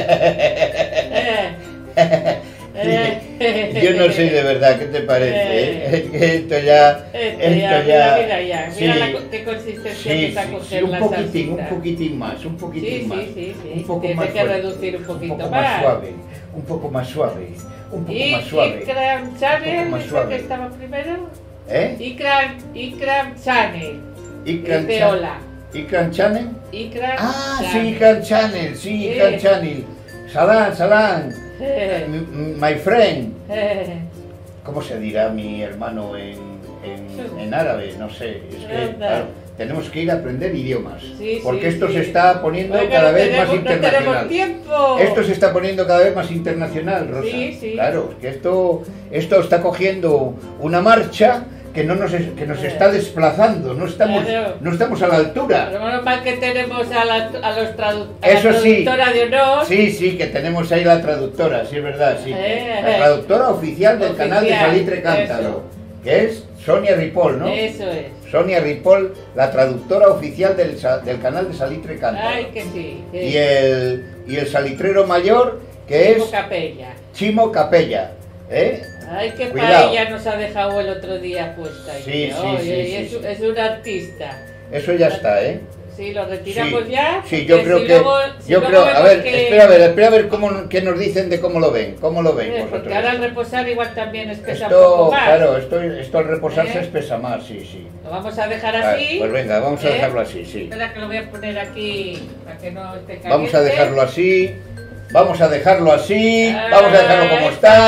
Eh. Eh. Yo no sé de verdad, ¿qué te parece? Eh. Es que esto ya... Este esto ya, ya... mira, mira ya, sí, mira la, co- qué consistencia sí, empieza a sí, coger sí, un la poquitín, un salsita. poquitín más, un poquitín Sí, más. sí, sí, sí. Un poco Tiene más que suave, reducir un un poquito poco más. más suave, un poco más suave, un poco Y más suave. Ikram Channel, Un poco más ¿es el suave. que estaba primero? ¿Eh? Ikram, Ikram Channel. Ikram de Chan- hola. Ikram Channel. Ikram Ah, sí, Channel. Ikram Channel, sí, Ikram Sí. Channel. Salam, salam, Eh, m- my friend. eh, ¿Cómo se dirá mi hermano en, en, en árabe? No sé, es que Anda. claro, tenemos que ir a aprender idiomas, Sí, porque sí, esto sí. se está poniendo Oiga, cada no vez más tenemos- No internacional. tenemos tiempo. Esto se está poniendo cada vez más internacional, Rosa. Sí, sí. Claro, es que esto, esto está cogiendo una marcha que, no nos, es- que nos está desplazando, no estamos, Claro. no estamos a la altura. Pero menos mal que tenemos a, la, a los tradu a la Eso sí. traductora de honor. Sí, sí, que tenemos ahí la traductora, sí es verdad, sí. Eh, La traductora oficial del oficial, canal de Salitre eso. Cántaro, que es Sonia Ripoll, ¿no? Eso es. Sonia Ripoll, la traductora oficial del, sa- del canal de Salitre Cántaro. Ay, que sí. que Y el, y el salitrero mayor, que Tipo es Capella. Chimo Capella, ¿Eh? Ay, qué Cuidado. paella nos ha dejado el otro día puesta. Sí, sí, Oye, sí, y sí, es, sí. es un artista. Eso ya está, ¿eh? Sí, lo retiramos Sí, ya. sí, yo porque creo si que... luego- si yo luego creo... A vemos ver, que- espera a ver, espera a ver cómo, qué nos dicen de cómo lo ven. ¿Cómo lo ven Eh, vosotros? porque ahora al reposar igual también espesa un Esto, poco más. claro, esto, esto al reposarse ¿Eh? espesa más, sí, sí. Lo vamos a dejar Vale, así. pues venga, vamos a ¿eh? dejarlo así, sí. Espera que lo voy a poner aquí para que no esté caliente. Vamos a dejarlo así. Vamos a dejarlo así. Ah, Vamos a dejarlo como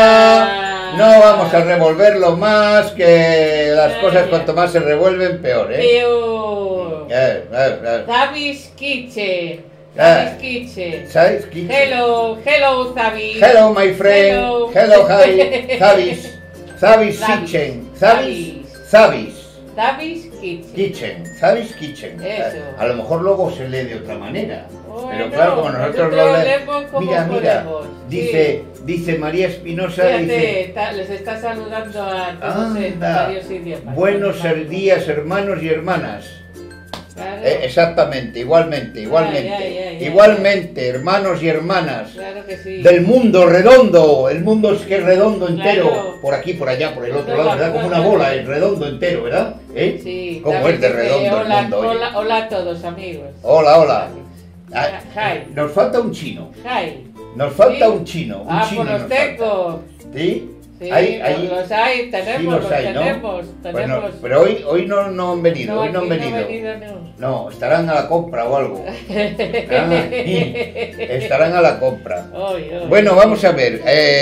está. No vamos a revolverlo más, que las Ah, cosas ya. cuanto más se revuelven, peor, ¿eh? Pero... Eh, eh, eh. Zavis Kitchen. Ah. Zavis Kitchen. ¿Sabes? Kitchen. Hello, hello Zavis. Hello, my friend. Hello. Hello, hi. Zavis. Zavis Zavis. Kitchen. Zavis. Zavis. Zavis Kitchen. Kitchen. Zavis Kitchen. Eso. A lo mejor luego se lee de otra manera. Bueno, Pero claro, como nosotros lo nosotros leemos. leemos como Mira, mira. podemos. Dice, dice María Espinosa, Fíjate, dice. está- les está saludando a todos en Anda. varios idiomas. Buenos Alemán. días, hermanos y hermanas. Claro, Eh, exactamente, igualmente, igualmente. ay, ay, ay, igualmente, hermanos y hermanas. claro que sí. Del mundo redondo, el mundo es que es redondo entero, Claro. por aquí, por allá, por el otro Claro, lado, ¿verdad? Como una claro. bola, es redondo entero, ¿verdad? ¿Eh? Sí, ¿Cómo también es de dice, redondo el hola, mundo? oye? hola, hola a todos, amigos. Hola, hola. Ah, Hi. nos falta un chino, Hi. nos falta ¿Sí? un chino, un Ah, chino pues los nos falta. tengo. ¿Sí? Sí, Ahí- pues ahí- los hay, tenemos, sí los hay, ¿no? tenemos, Bueno, tenemos. pero hoy, hoy no, no han venido, hoy no han aquí venido. venido, no. No, estarán a la compra o algo. Estarán, ahí, estarán a la compra. Oy, oy. Bueno, vamos a ver.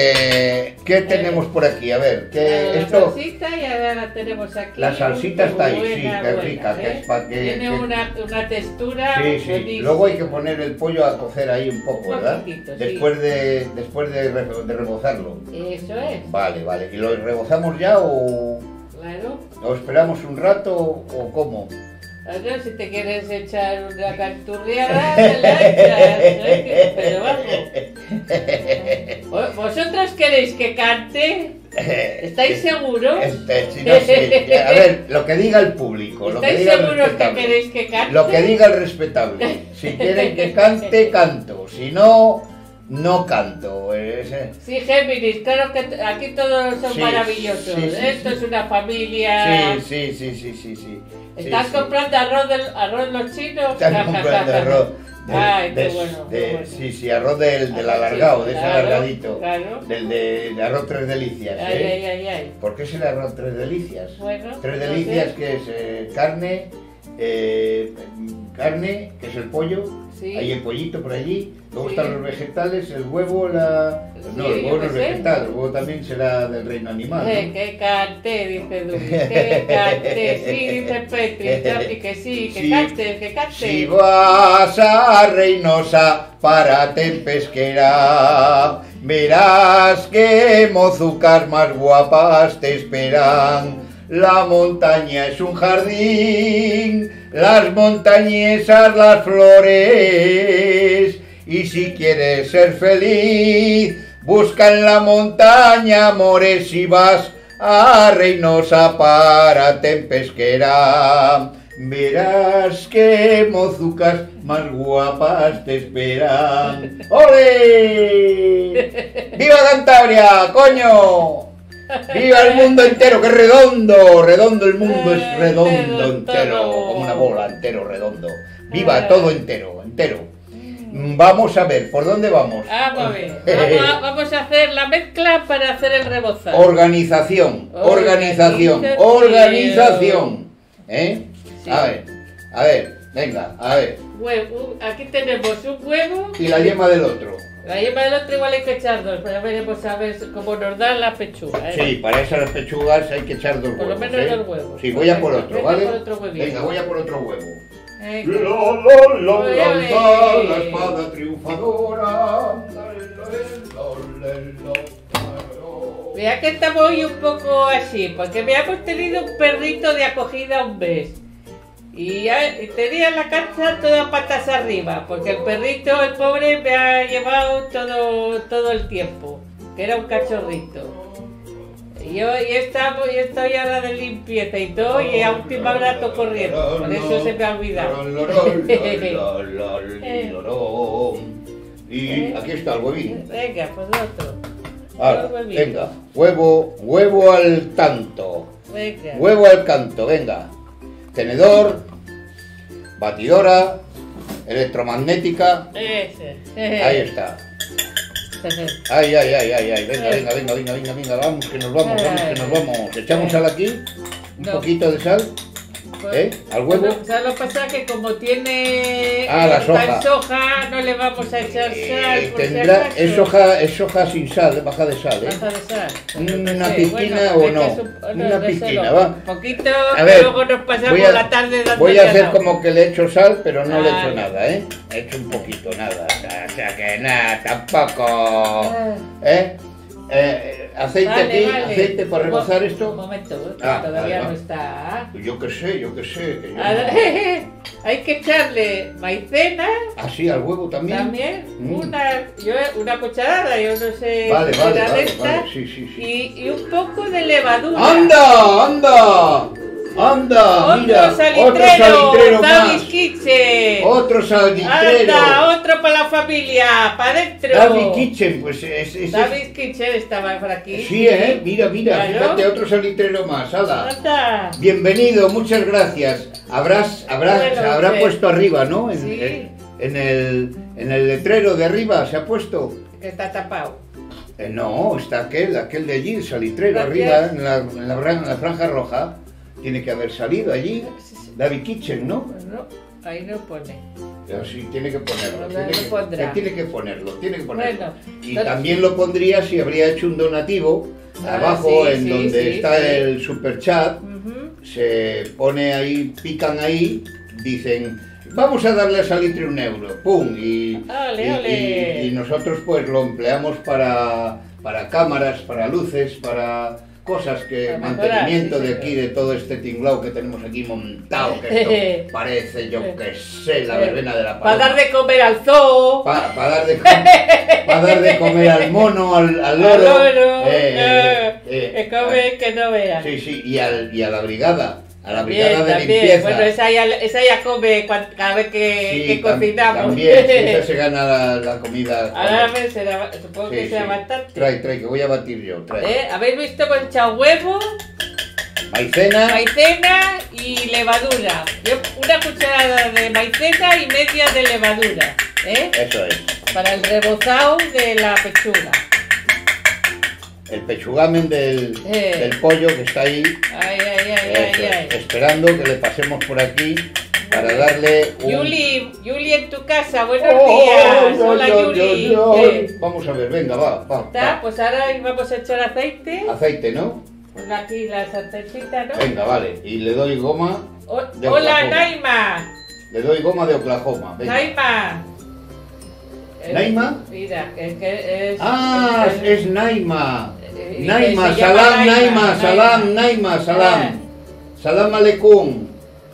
eh, ¿Qué tenemos por aquí? A ver, La que esto. salsita y ahora la tenemos aquí. La salsita Qué está ahí, buena, sí, qué buena, rica, que ¿eh? es pa' que- Tiene que- una, una textura Sí, sí. buenísima. Luego hay que poner el pollo a cocer ahí un poco, Un ¿verdad? poquitito, sí. Después de después de, re- de rebozarlo. Eso es, Vale, vale. ¿Y lo rebozamos ya o, claro. o esperamos un rato o cómo? Ahora, si te quieres echar una canturriada, te la echas, ¿eh? Pero vamos. ¿Vosotros queréis que cante? ¿Estáis seguros? Este, si no sé. A ver, lo que diga el público. Lo que ¿Estáis diga el seguros que respetable. queréis que cante? Lo que diga el respetable. Si quieren que cante, canto. Si no, no canto. Ese- Sí, Géminis, claro que t- aquí todos son Sí, maravillosos. sí, sí, Esto sí. es una familia. Sí, sí, sí, sí, sí, sí. ¿Estás Sí, sí. comprando arroz, del, arroz los chinos? Están comprando arroz. de- Ay, qué de- bueno, de- qué bueno. Sí, sí, arroz del, del Arroz, alargado, sí, de ese claro, alargadito. claro. Del de, de arroz tres delicias. Ay, ¿eh? ay, ay, ay. ¿Por qué es el arroz tres delicias? Bueno, Tres no delicias sé. que es eh, carne, eh, carne, que es el pollo, Sí. hay el pollito por allí, luego Sí. están los vegetales, el huevo, la... No, Sí, el yo huevo no qué es sé. vegetal, el huevo también será del reino animal. ¿no? Eh, que cante, dice Dumi, que cante, sí, dice Petri, Petri, que sí, que Sí. cante, que cante. Si vas a Reynosa, párate en Pesquera, verás que mozucas más guapas te esperan. La montaña es un jardín, las montañesas las flores, y si quieres ser feliz, busca en la montaña amores. Si vas a Reynosa, párate en Pesquera, verás que mozucas más guapas te esperan. ¡Ole! ¡Viva Cantabria, coño! ¡Viva el mundo entero, que es redondo! Redondo, el mundo es Eh, redondo entero, entero, entero. como una bola, entero, redondo. ¡Viva Eh. todo entero, entero! Vamos a ver, ¿por dónde vamos? Vamos a ver, vamos a, vamos a hacer la mezcla para hacer el rebozado. Organización, organización, Organización. organización. ¿Eh? Sí. A ver, a ver, venga, a ver. Huevo, aquí tenemos un huevo. Y la yema del otro. La yema del otro igual hay que echar dos, pero ya veremos a ver cómo nos da la pechuga. ¿eh? Sí, para esas pechugas hay que echar dos Por lo huevos. menos ¿eh? dos huevos. Sí, voy a por Venga, otro, venga ¿vale? por otro huevito. Venga, voy a por otro huevo. Venga. La, la, la, Ole, lanza ole. la espada triunfadora. La, la, la, la, la. Mira que estamos hoy un poco así, porque me hemos tenido un perrito de acogida un mes. Y, ya- y tenía la cancha toda patas arriba, porque el perrito, el pobre, me ha llevado todo, todo el tiempo, que era un cachorrito. Y yo y estamos, y estoy ahora de limpieza y todo, y a última hora todo corriendo, por eso se me ha olvidado. Y aquí está el huevín. Venga, pues otro. Ahora, Huevo, venga, huevo, huevo al tanto. Venga. Huevo al canto, venga. Tenedor, batidora, electromagnética. Ese. Ahí está. Ay, ay, ay, ay, ay. Venga, venga, venga, venga, venga, venga. Vamos, que nos vamos, vamos, que nos vamos. Echamos sal aquí. Un No. poquito de sal. ¿Eh? ¿Al huevo? Bueno, ¿sabes lo que pasa? Que como tiene Ah, la eh, soja. tan soja, no le vamos a echar sal. Eh, por si tendrá, acaso. es hoja, es hoja sin sal, baja de sal, ¿eh? Baja de sal. Una Sí, piscina bueno, o no. le echas un- Una de piscina, solo va. Un poquito, A que ver, luego nos pasamos voy a- la tarde dando Voy a hacer llamado. como que le echo sal, pero no le Ah. echo nada, ¿eh? He hecho un poquito, nada. O sea que nada, tampoco. Ah. ¿Eh? Eh, aceite Vale, aquí, vale. aceite para Un rebozar mo- esto. Un momento, que Ah, todavía vale, no va. está. Yo qué sé, yo qué sé. Que yo Ahora, no- hay que echarle maicena Así al huevo también. también, Mm. una, yo, una cucharada, yo no sé Vale, si vale, era de vale, esta, vale, sí, sí, sí. Y, y un poco de levadura. ¡Anda! ¡Anda! ¡Anda! Otro Mira, salitrero, otro salitrero David más. Kitchen. Otro salitrero. Anda, otro para la familia, para adentro. David Kitchen, pues es, es, David Kitchen estaba por aquí. Sí, ¿eh? Mira, mira, Claro. fíjate, otro salitrero más, hala. Anda. Bienvenido, muchas gracias. Habrás, habrás, Bueno, se habrá sí. puesto arriba, ¿no? En, Sí. en- en el, en el letrero de arriba se ha puesto. Que está tapado. Eh, no, está aquel, aquel de allí, el salitrero Gracias. arriba, en la, en, la, fran- en la franja roja. Tiene que haber salido allí. David Kitchen, ¿no? Pues no, ahí no pone. Sí, tiene que ponerlo. No, Tiene lo que, pondrá. eh, tiene que ponerlo, tiene que ponerlo. Bueno, y no- también lo pondría si habría hecho un donativo Ah, abajo, sí, en sí, donde sí, está sí. el super chat. Ujú. Se pone ahí, pican ahí, dicen, vamos a darle a Salitre un euro, pum, y, Ole, y- ole. y- y nosotros pues lo empleamos para, para cámaras, para luces, para cosas que, Para mejorar, mantenimiento sí, de señor. aquí, de todo este tinglao que tenemos aquí montado, que esto parece, yo que sé, la verbena de la Para paloma. dar de comer al zoo. Para dar, de, pa dar de comer al mono, al, al Al loro. loro, eh, eh, eh, eh, que come que no veas. Sí, sí, y, al, y a la brigada, a la También, brigada de también. limpieza. Bueno, esa ya, esa ya come cuan- cada vez que, Sí, que tam- cocinamos. También, sí, esa se gana la, la comida. Ahora me será, supongo Sí, que será sí. bastante. Trae, trae, que voy a batir yo, trae. ¿Eh? ¿Habéis visto con echado huevo, Maicena, maicena y levadura? Yo una cucharada de maicena y media de levadura, ¿eh? eso es. Para el rebozado de la pechuga. El pechugamen del, Eh. del pollo que está ahí, Ay, ay, ay, eso ay, es, ay. esperando que le pasemos por aquí para darle un... Yuli, Yuli en tu casa, buenos Oh, días. oh, Hola, oh, oh, Yuli. oh, oh. Eh, Vamos a ver, venga, va, va, ¿Está? va. Pues ahora vamos a echar aceite. Aceite, ¿no? Pon aquí la sartencita, ¿no? Venga, vale. Y le doy goma, O- de Hola, Oklahoma. Naima. le doy goma de Oklahoma. Venga. Naima. Eh, ¿Naima? Mira, es que es... Ah, es- es Naima. eh, y Naima, que se llama salam, Naima, salam, Naima. Naima, salam. Salam aleikum.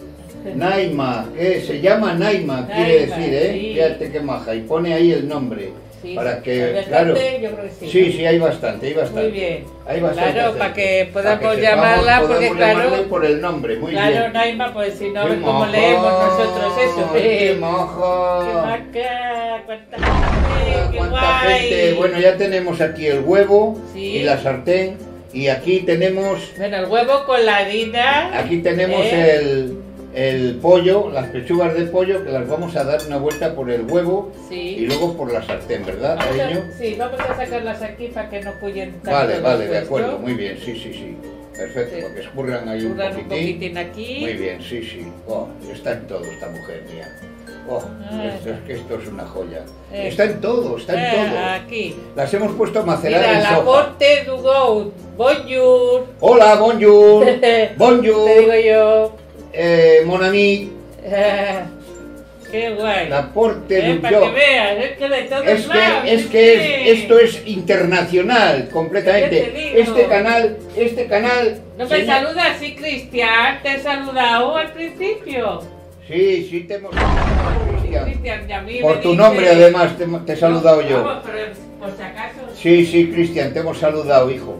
Naima, que se llama Naima, quiere Naima, decir, ¿eh? sí. Fíjate qué maja. Y pone ahí el nombre. Sí, para sí. que, ¿Hay claro. bastante? Yo creo que sí. Sí, sí, hay bastante, hay bastante. Muy bien. Hay bastante Claro, aceite. para que podamos Para que llamarla, sepamos, porque podamos claro- llamarle por el nombre, muy Claro, bien. Naima, pues si no, Qué ves cómo maja, leemos nosotros eso. ¡Qué ¡Qué maja! maca! ¡Cuánta gente! ¡Qué ¿Cuánta guay! gente? Bueno, ya tenemos aquí el huevo Sí. y la sartén. Y aquí tenemos, Bueno, el huevo con la harina. aquí tenemos ¿eh? el, el pollo, las pechugas de pollo, que las vamos a dar una vuelta por el huevo y Sí. luego por la sartén, ¿verdad, Vamos cariño? a, sí, vamos a sacarlas aquí para que no puyen tanto. Vale, vale, de después, acuerdo, ¿no? muy bien, sí, sí, sí. Perfecto, Sí. para que escurran ahí un Churran un poquitín. poquitín aquí. Muy bien, sí, sí. Oh, está en todo esta mujer mía. Oh, Ah, esto, es que esto es una joya. Eh. Está en todo, está en Eh, todo. aquí. Las hemos puesto a macerar Mira, en la soja. porte du goat. Bonjour. Hola, bonjour. Te Bonjour. digo yo. Eh, mon ami. eh, qué guay. La porte Eh, du para que joc. veas, es que de todo Es más, que, es sí, que sí. es- esto es internacional, completamente. Ya te digo. Este canal, este canal. No me señor- saludas así, Cristian. Te he saludado al principio. Sí, sí, te hemos saludado, Cristian. Cristian, y a mí Por me tu dice- nombre, además, te, te he saludado yo. Vamos, pero por si acaso. Sí, sí, Cristian, te hemos saludado, hijo.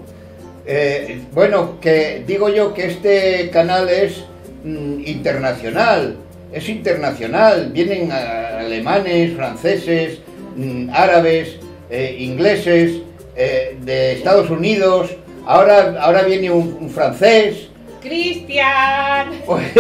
Eh, bueno, que digo yo que este canal es mm, internacional, es internacional. Vienen ah, alemanes, franceses, mm, árabes, eh, ingleses, eh, de Estados Unidos, ahora, ahora viene un, un francés. ¡Cristian!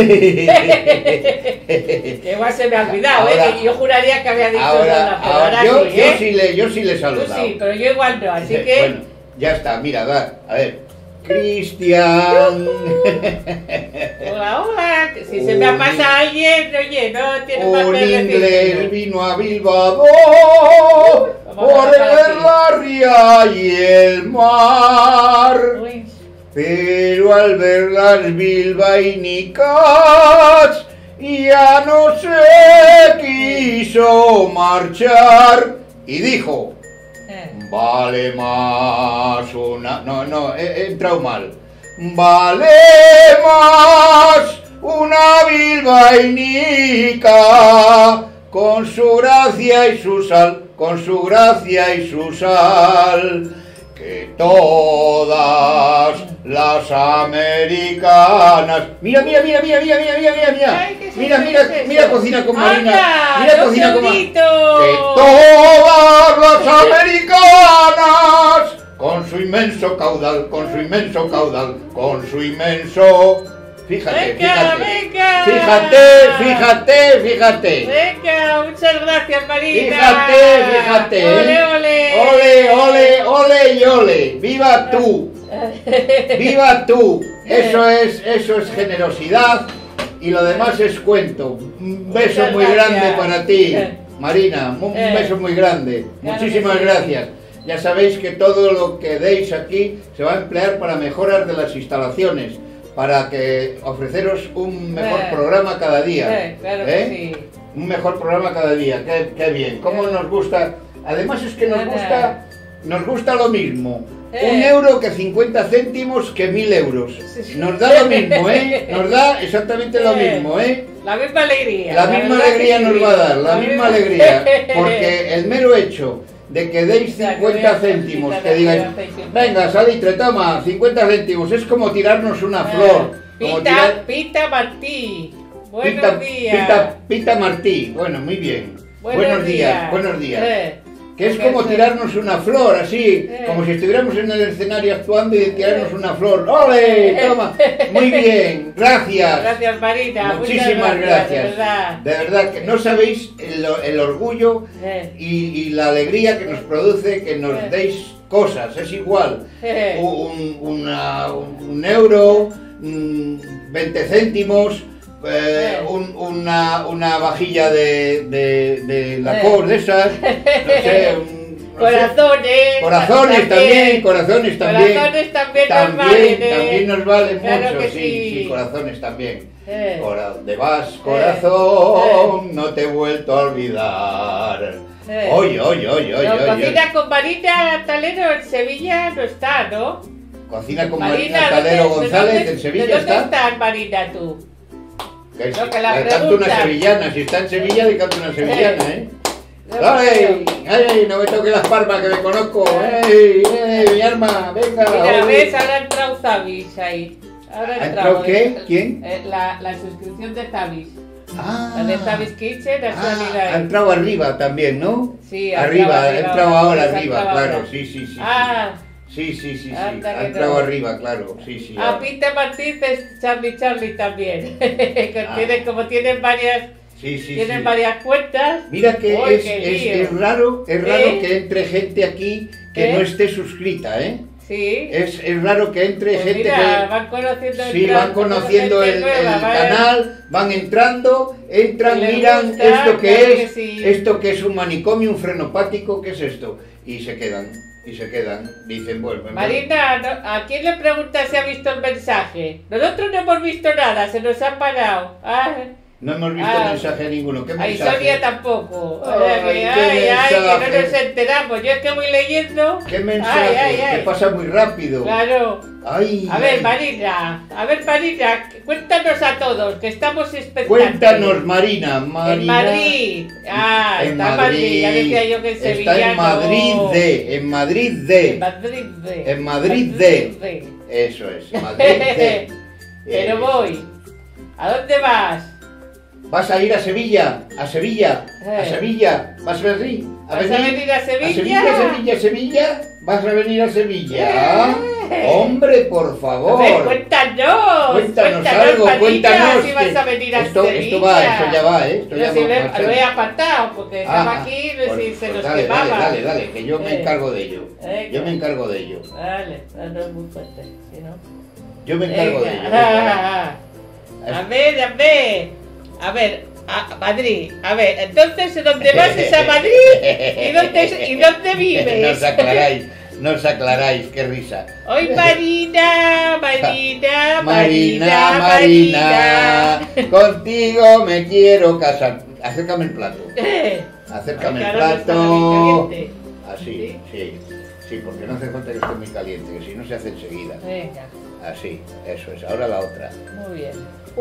Que igual se me ha olvidado, ahora, ¿eh? Que yo juraría que había dicho ahora, nada, pero ahora, ahora yo, sí, yo ¿eh? sí le, yo sí le he saludado. Tú sí, pero yo igual no, así que... Bueno, ya está, mira, va, a ver. Cristian. Hola, hola. Que si se me ha pasado alguien, oye, no tiene más Un que inglés decirlo. vino a Bilbao por a bajar la ría y el mar. Uy. Pero al ver las bilbaínicas ya no se quiso marchar y dijo: Eh. vale más una... No, no, he, he entrado mal. Vale más una bilbaínica con su gracia y su sal, con su gracia y su sal, que todas las americanas. Mira, mira, mira, mira, mira, mira, mira, mira, mira. Ay, ¿qué es Mira, eso? mira, ¿Qué es mira, eso? cocina con Marina. ¡Anda! Mira, ¡Dos cocina con Marina. segunditos! Que todas las americanas, con su inmenso caudal, con su inmenso caudal, con su inmenso... Fíjate, Venga, fíjate. venga. Fíjate, fíjate, fíjate. Venga, muchas gracias, Marina. Fíjate, fíjate. Ole, ole. Ole, ole, ole y ole. Viva tú. Viva tú. Eso es, eso es generosidad y lo demás es cuento. Un beso Muchas muy gracias. grande para ti, Marina. Un Eh. beso muy grande. Claro Muchísimas que sí. gracias. Ya sabéis que todo lo que deis aquí se va a emplear para mejoras de las instalaciones, para que ofreceros un mejor Eh. programa cada día. Eh, claro que ¿eh? sí. Un mejor programa cada día. Qué, qué bien. ¿Cómo Eh. nos gusta? Además es que nos Nada. gusta, nos gusta lo mismo. Eh. Un euro que cincuenta céntimos que mil euros. Sí, sí. Nos da lo mismo, ¿eh? Nos da exactamente lo Eh. mismo, ¿eh? La misma alegría. La misma verdad alegría que nos sí. va a dar, la misma alegría. Porque el mero hecho de que deis Ya, que cincuenta veas, céntimos, quita que la digáis, céntimos. venga, Salitre, toma, cincuenta céntimos, es como tirarnos una Eh. flor. Como Pita, tirar... Pita Martí. Buenos Pita, días. Pita, Pita Martí, bueno, muy bien. Buenos, días, buenos días. Eh. Que es Que como se- tirarnos una flor, así, Eh. como si estuviéramos en el escenario actuando y tirarnos una flor. ¡Ole! Toma. Muy bien, gracias. Gracias, Marina. Muchísimas Muchas gracias. De verdad. De verdad que no sabéis el, el orgullo Eh. y, y la alegría que nos produce que nos Eh. deis cosas. Es igual. Eh. Un, una- un euro, mm, veinte céntimos. Eh, Eh. un- una, una vajilla de, de, de la Eh. cor de esas, no sé, un- no sé. Corazones. Corazones también, corazones también. Corazones también, nos También, valen, ¿eh? también nos valen Claro mucho, que sí, sí. sí, corazones también. Eh. Cora- ¿Dónde vas, corazón? No te he vuelto a olvidar. Eh. Oye, oye, oye, oye, No, oye. cocina con Marina Talero en Sevilla no está, ¿no? Cocina con Marina ¿dónde- Talero de González dónde- en Sevilla ¿de dónde está. estás, Marina, tú? Que es- No, que la le canto una pregunta. sevillana, si está en Sevilla le canto una sevillana, ¿eh? No ¡Ay! creo. ¡Ay! No me toques las palmas que me conozco. ¡Ey! ¡Ey! Mi arma! ¡Venga! Mira, ole. ves, ahora ha entrado Zabis ahí. Ahora ¿Ha entrado qué? ¿Quién? Eh, la, la suscripción de Zabis. Ah, La de Zabis Kitchen ha salido ah, ha ahí. entrado arriba también, ¿no? Sí, ha arriba, entrado ha arriba, entrado ahora ha arriba, entrado claro, ahora. sí, sí, sí. Ah, Sí, sí, sí, sí. Anda Ha que entrado no. arriba, claro, sí, sí. a ahora. Pita Martínez es Charlie Charlie también. que Ah. tienen, como tienen varias, Sí, sí, tienen sí. varias cuentas. Mira que Uy, es, qué es, lío. es raro, es raro ¿Eh? que entre gente aquí que ¿Eh? no esté suscrita, ¿eh? Sí. Es, es raro que entre Pues gente mira, que... van conociendo el Sí, tra- van conociendo gente el, nueva, el van- canal, van entrando, entran, Y les miran gusta, esto que claro es, que sí. esto que es un manicomio, un frenopático, ¿qué es esto? Y se quedan, y se quedan, dicen, bueno, bueno, Marina, no- ¿a quién le pregunta si ha visto el mensaje? Nosotros no hemos visto nada, se nos ha parado. Ah, no hemos visto Ah. mensaje ninguno, ¿qué ay, mensaje? Sonia tampoco. O sea Ay, que, qué ay, ay, que no mensaje. nos enteramos. Yo es que voy leyendo. ¿Qué mensaje? Ay, ay, ay. Que pasa muy rápido. Claro. Ay, A ver, ay. Marina, a ver, Marina, cuéntanos a todos, que estamos expectantes. Cuéntanos, Marina, Marina. En Madrid. Ah, En está en Madrid. Ya decía yo que en Sevilla Está en Madrid no. de, en Madrid de. En Madrid de. En Madrid de. Eso es, Madrid de. Pero Eh, voy. ¿A dónde vas? ¿Vas a ir a Sevilla? ¿A Sevilla? ¿A Eh. Sevilla? ¿Vas a venir? ¿Vas a venir a Sevilla? ¿A Sevilla, Sevilla, Sevilla? ¿Vas a venir a Sevilla? Eh. Hombre, por favor. A ver, cuéntanos. Cuéntanos algo, Marina, cuéntanos. si vas a venir a esto, Sevilla. esto va, esto ya va, ¿eh? Esto Yo ya sí va, le- va a ser. lo he apartado porque estaba Ah, aquí, no sé pues- si se pues nos dale, quemaba. dale, dale, dale, que yo me Eh. encargo de ello. Venga. Yo me encargo de ello. Vale, no es muy fuerte, si no. Yo me encargo de Venga. ello. Ah, a ver, a ver, a ver, a Madrid, a ver, entonces, ¿dónde vas es a Madrid? ¿Y dónde, y dónde No vives? os aclaráis, no os aclaráis, qué risa. Hoy Marina, Marina, Marina, Marina, contigo me quiero casar. Acércame el plato. Eh, Acércame Ay, el claro, está plato. bien caliente. Así, sí. Sí, porque no hace falta que esté muy caliente, que si no se hace enseguida. Venga, Así, eso es. Ahora la otra. muy bien.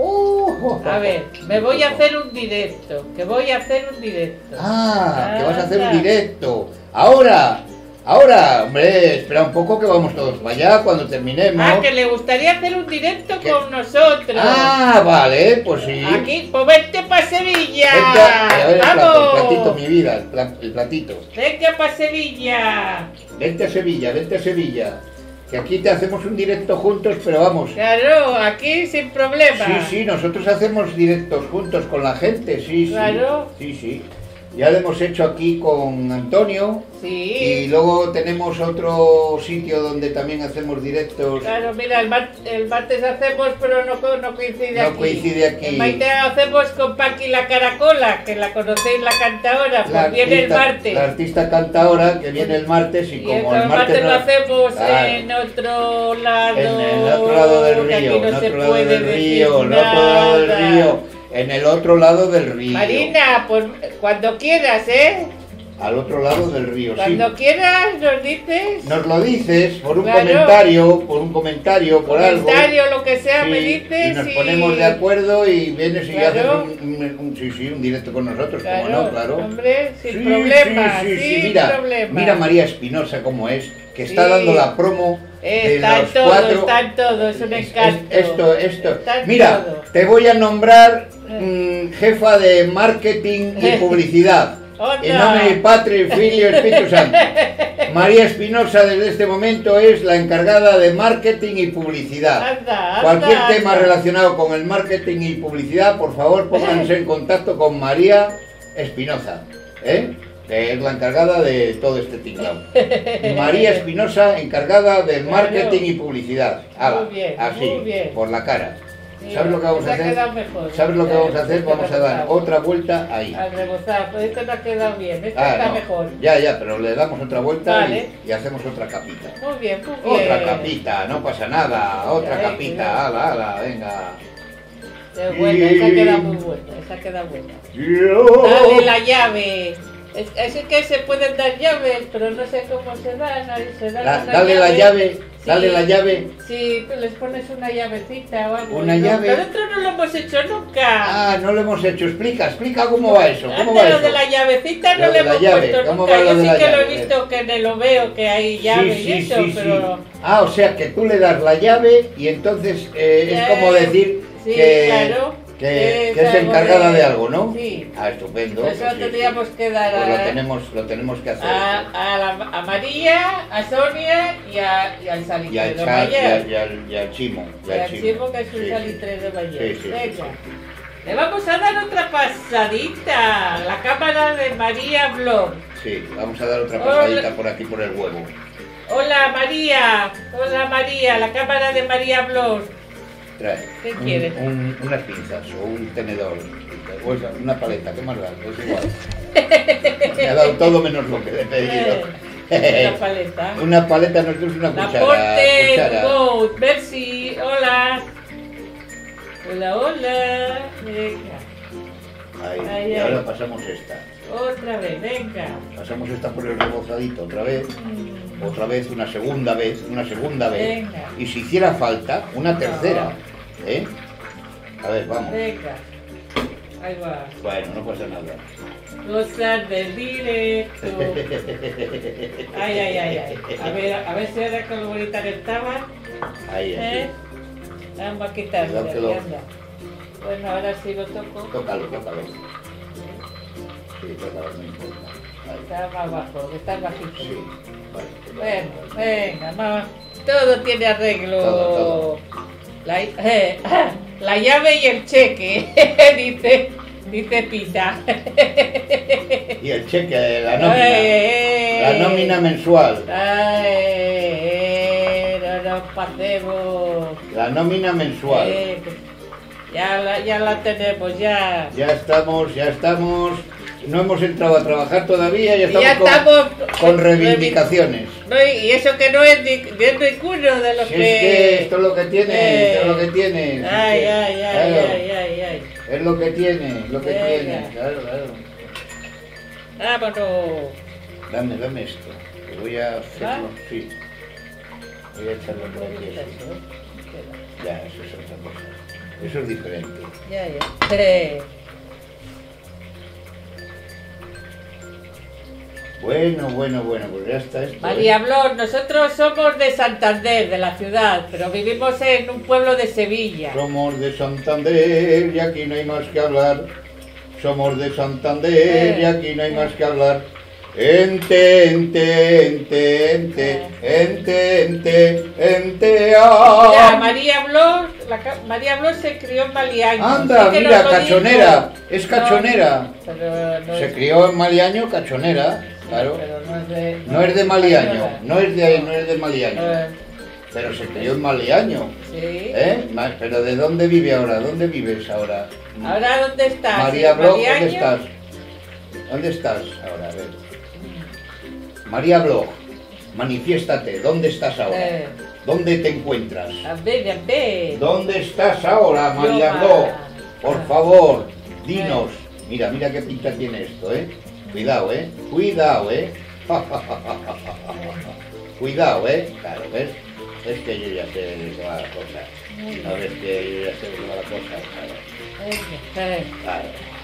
Uh, A ver, me voy a hacer un directo, que voy a hacer un directo. Ah, que vas a hacer un Anda. directo. Ahora, ahora, hombre, espera un poco que vamos todos para allá cuando terminemos. Ah, que le gustaría hacer un directo ¿Qué? con nosotros. Ah, vale, pues sí. Aquí, pues vente para Sevilla. Vente a, a ver el plato, el ¡Vamos! platito, mi vida, el, pla- el platito. Vente para Sevilla. Vente a Sevilla, vente a Sevilla. Que aquí te hacemos un directo juntos, pero vamos. Claro, aquí sin problema. Sí, sí, nosotros hacemos directos juntos con la gente, sí, sí. Claro. Sí, sí. Ya lo hemos hecho aquí con Antonio. Y Sí. luego tenemos otro sitio donde también hacemos directos. Claro, mira, el, mar- el martes hacemos, pero no, co- no coincide No aquí. coincide aquí. En Maite hacemos con Paqui la Caracola, que la conocéis, la cantadora, pues La viene el artista- martes. La artista canta ahora, que viene el martes, y Y como el el martes martes lo no- hacemos Claro. en otro lado. En el otro lado del que aquí río, no en se otro lado puede del decir río, en otro lado del nada. río, en el otro lado del río. Marina, pues cuando quieras, ¿eh? Al otro lado del río, Cuando sí. quieras nos dices. Nos lo dices por un Claro. comentario, por un comentario, por algo. Comentario, lo que sea, Sí, me dices. y nos ponemos de acuerdo y vienes y Claro. haces un, un- un- sí, sí, un directo con nosotros, Claro, como no, claro. hombre, sin Sí, problema, sí, sí, sí, sin mira, problema. mira María Espinosa cómo es, que está Sí. dando la promo de Está en los todo, cuatro. está en todo, es un Es- es- encanto. esto, esto. Está en Mira, todo. te voy a nombrar mm, jefa de marketing y publicidad. Onda. En nombre del Padre, el Filio y el Espíritu Santo. María Espinosa desde este momento es la encargada de marketing y publicidad. Anda, anda, Cualquier tema anda. relacionado con el marketing y publicidad, por favor, pónganse en contacto con María Espinosa, ¿eh? Que es la encargada de todo este tinglado. María Espinosa, encargada de marketing y publicidad. Ala, Muy bien, así, muy bien. por la cara. Mira, ¿Sabes lo que vamos a se ha hacer? quedado mejor. ¿Sabes lo que vamos a hacer? Se ha Vamos a dar rebozado. otra vuelta ahí. Al rebozado, pues esto no ha quedado bien, esto Ah, está no. mejor. Ya, ya, pero le damos otra vuelta y- Vale. y, hacemos otra capita. Muy bien, muy bien. Otra capita, no pasa nada. Otra Ay, capita, cuidado. ala, ala, venga. Es buena, esa ha quedado muy buena, esa ha quedado buena. Dale la llave. Es, es que se pueden dar llaves, pero no sé cómo se dan. ahí se dan Da- una dale la llave, Sí. dale la llave. Sí, tú les pones una llavecita o algo. Una No, llave. Nosotros no lo hemos hecho nunca. Ah, no lo hemos hecho. Explica, explica cómo va eso. ¿Cómo Antes va lo eso? de la llavecita Lo no de le la hemos llave, puesto ¿cómo nunca. va lo Yo de sí la que lo he llave? visto que en el lo veo que hay llave y eso, pero... Ah, o sea que tú le das la llave y entonces eh, es Eh, como decir sí, que, claro, que, que que es es algo encargada de- de algo, ¿no? sí. Ah, estupendo. Eso pues sí, tendríamos que dar Pues a, lo tenemos, lo tenemos que hacer. a, a, la- a María, a Sonia y, a, y al y al salitrero Char, y Mayer. al, y al- y al Chimo. Y al Chimo, que es un Sí, sí. salitrero Mayer. Sí, sí, sí, Venga. sí, Le vamos a dar otra pasadita. La cámara de María Blog. Sí, vamos a dar otra Hola. pasadita por aquí por el huevo. Hola María. Hola María. La cámara de María Blog. Trae. ¿Qué un- quieres? un- unas pinzas o un tenedor. O esa, una paleta, ¿qué más da? Es igual. Me ha dado todo menos lo que le he pedido. Eh, Una paleta. Una paleta no es una La cuchara. Porte cuchara. Goat. Merci. Hola. Hola, hola. Venga. Ahí, Ay, y ay. ahora pasamos esta. Otra vez, venga. Pasamos esta por el rebozadito otra vez. Mm, Otra vez, una segunda vez, una segunda vez. Venga. Y si hiciera falta, una tercera. ¿Eh? A ver, vamos. Venga. Ahí va. Bueno, no pasa nada. Cosas del directo. Ay, ay, ay, ay. A ver, a ver si ahora con lo bonita que estaba. Ahí, ¿Eh? ahí. Vamos a quitarlo. Cuidado que lo- anda. Bueno, ahora sí lo toco. Tócalo, tócalo. Sí, tócalo, no importa. Está más bajo, que estás bajito. Sí, vale. Bueno, venga, más. Todo tiene arreglo. Todo, todo. La, eh, la llave y el cheque, dice, dice Pita. Y el cheque, la nómina. Eh, La nómina mensual. Ay, no nos pasemos. La nómina mensual. Eh, ya, la, ya la tenemos, ya. Ya estamos, ya estamos. No hemos entrado a trabajar todavía, ya estamos, Ya con, estamos con reivindicaciones. No, y eso que no es, ni, ni es ninguno de los Si que... es que esto es lo que tiene, Eh. esto es lo que tiene. si es Ay, que- ay, ay, claro, ay, ay, ay. Es lo que tiene, lo que Venga. tiene. Claro, claro. Vámonos. Dame, dame esto. Que voy a hacerlo. ¿Va? Sí. Voy a echarlo por aquí. así. Ya, eso es otra cosa. Eso es diferente. Ya, ya. Eh, Bueno, bueno, bueno, pues ya está esto. María ¿eh? Blos, nosotros somos de Santander, de la ciudad, pero vivimos en un pueblo de Sevilla. Somos de Santander y aquí no hay más que hablar. Somos de Santander y aquí no hay más que hablar. Ente, ente, ente, ente, ente, ente, ente, Mira, ah. María Blos, la ca- María Blos se crió en Maliaño. Anda, Sí que mira, nos lo cachonera, dijo. es cachonera. No, pero no Se es- crió en Maliaño, cachonera, claro. pero no es de... No es de Maliaño, española. no es de, no es de Maliaño, Eh, pero se crió en Maliaño. sí. ¿Eh? Ma- ¿Pero de dónde vive ahora? ¿Dónde vives ahora? ¿Ahora dónde estás? María ¿En Bloch, ¿dónde Maliaño? estás? ¿Dónde estás ahora? A ver. María Bloch, manifiéstate, ¿dónde estás ahora? Eh. ¿Dónde te encuentras? A ver, a ver. ¿Dónde estás ahora, María Yo, Bloch? ah. Por favor, dinos. Mira, mira qué pinta tiene esto, ¿eh? Cuidado, ¿eh? Cuidado, ¿eh? Cuidado, ¿eh? Claro, ¿ves? Es que yo ya sé de qué va la cosa. A ver, que yo ya sé de qué va la cosa. Claro. Eh, Claro.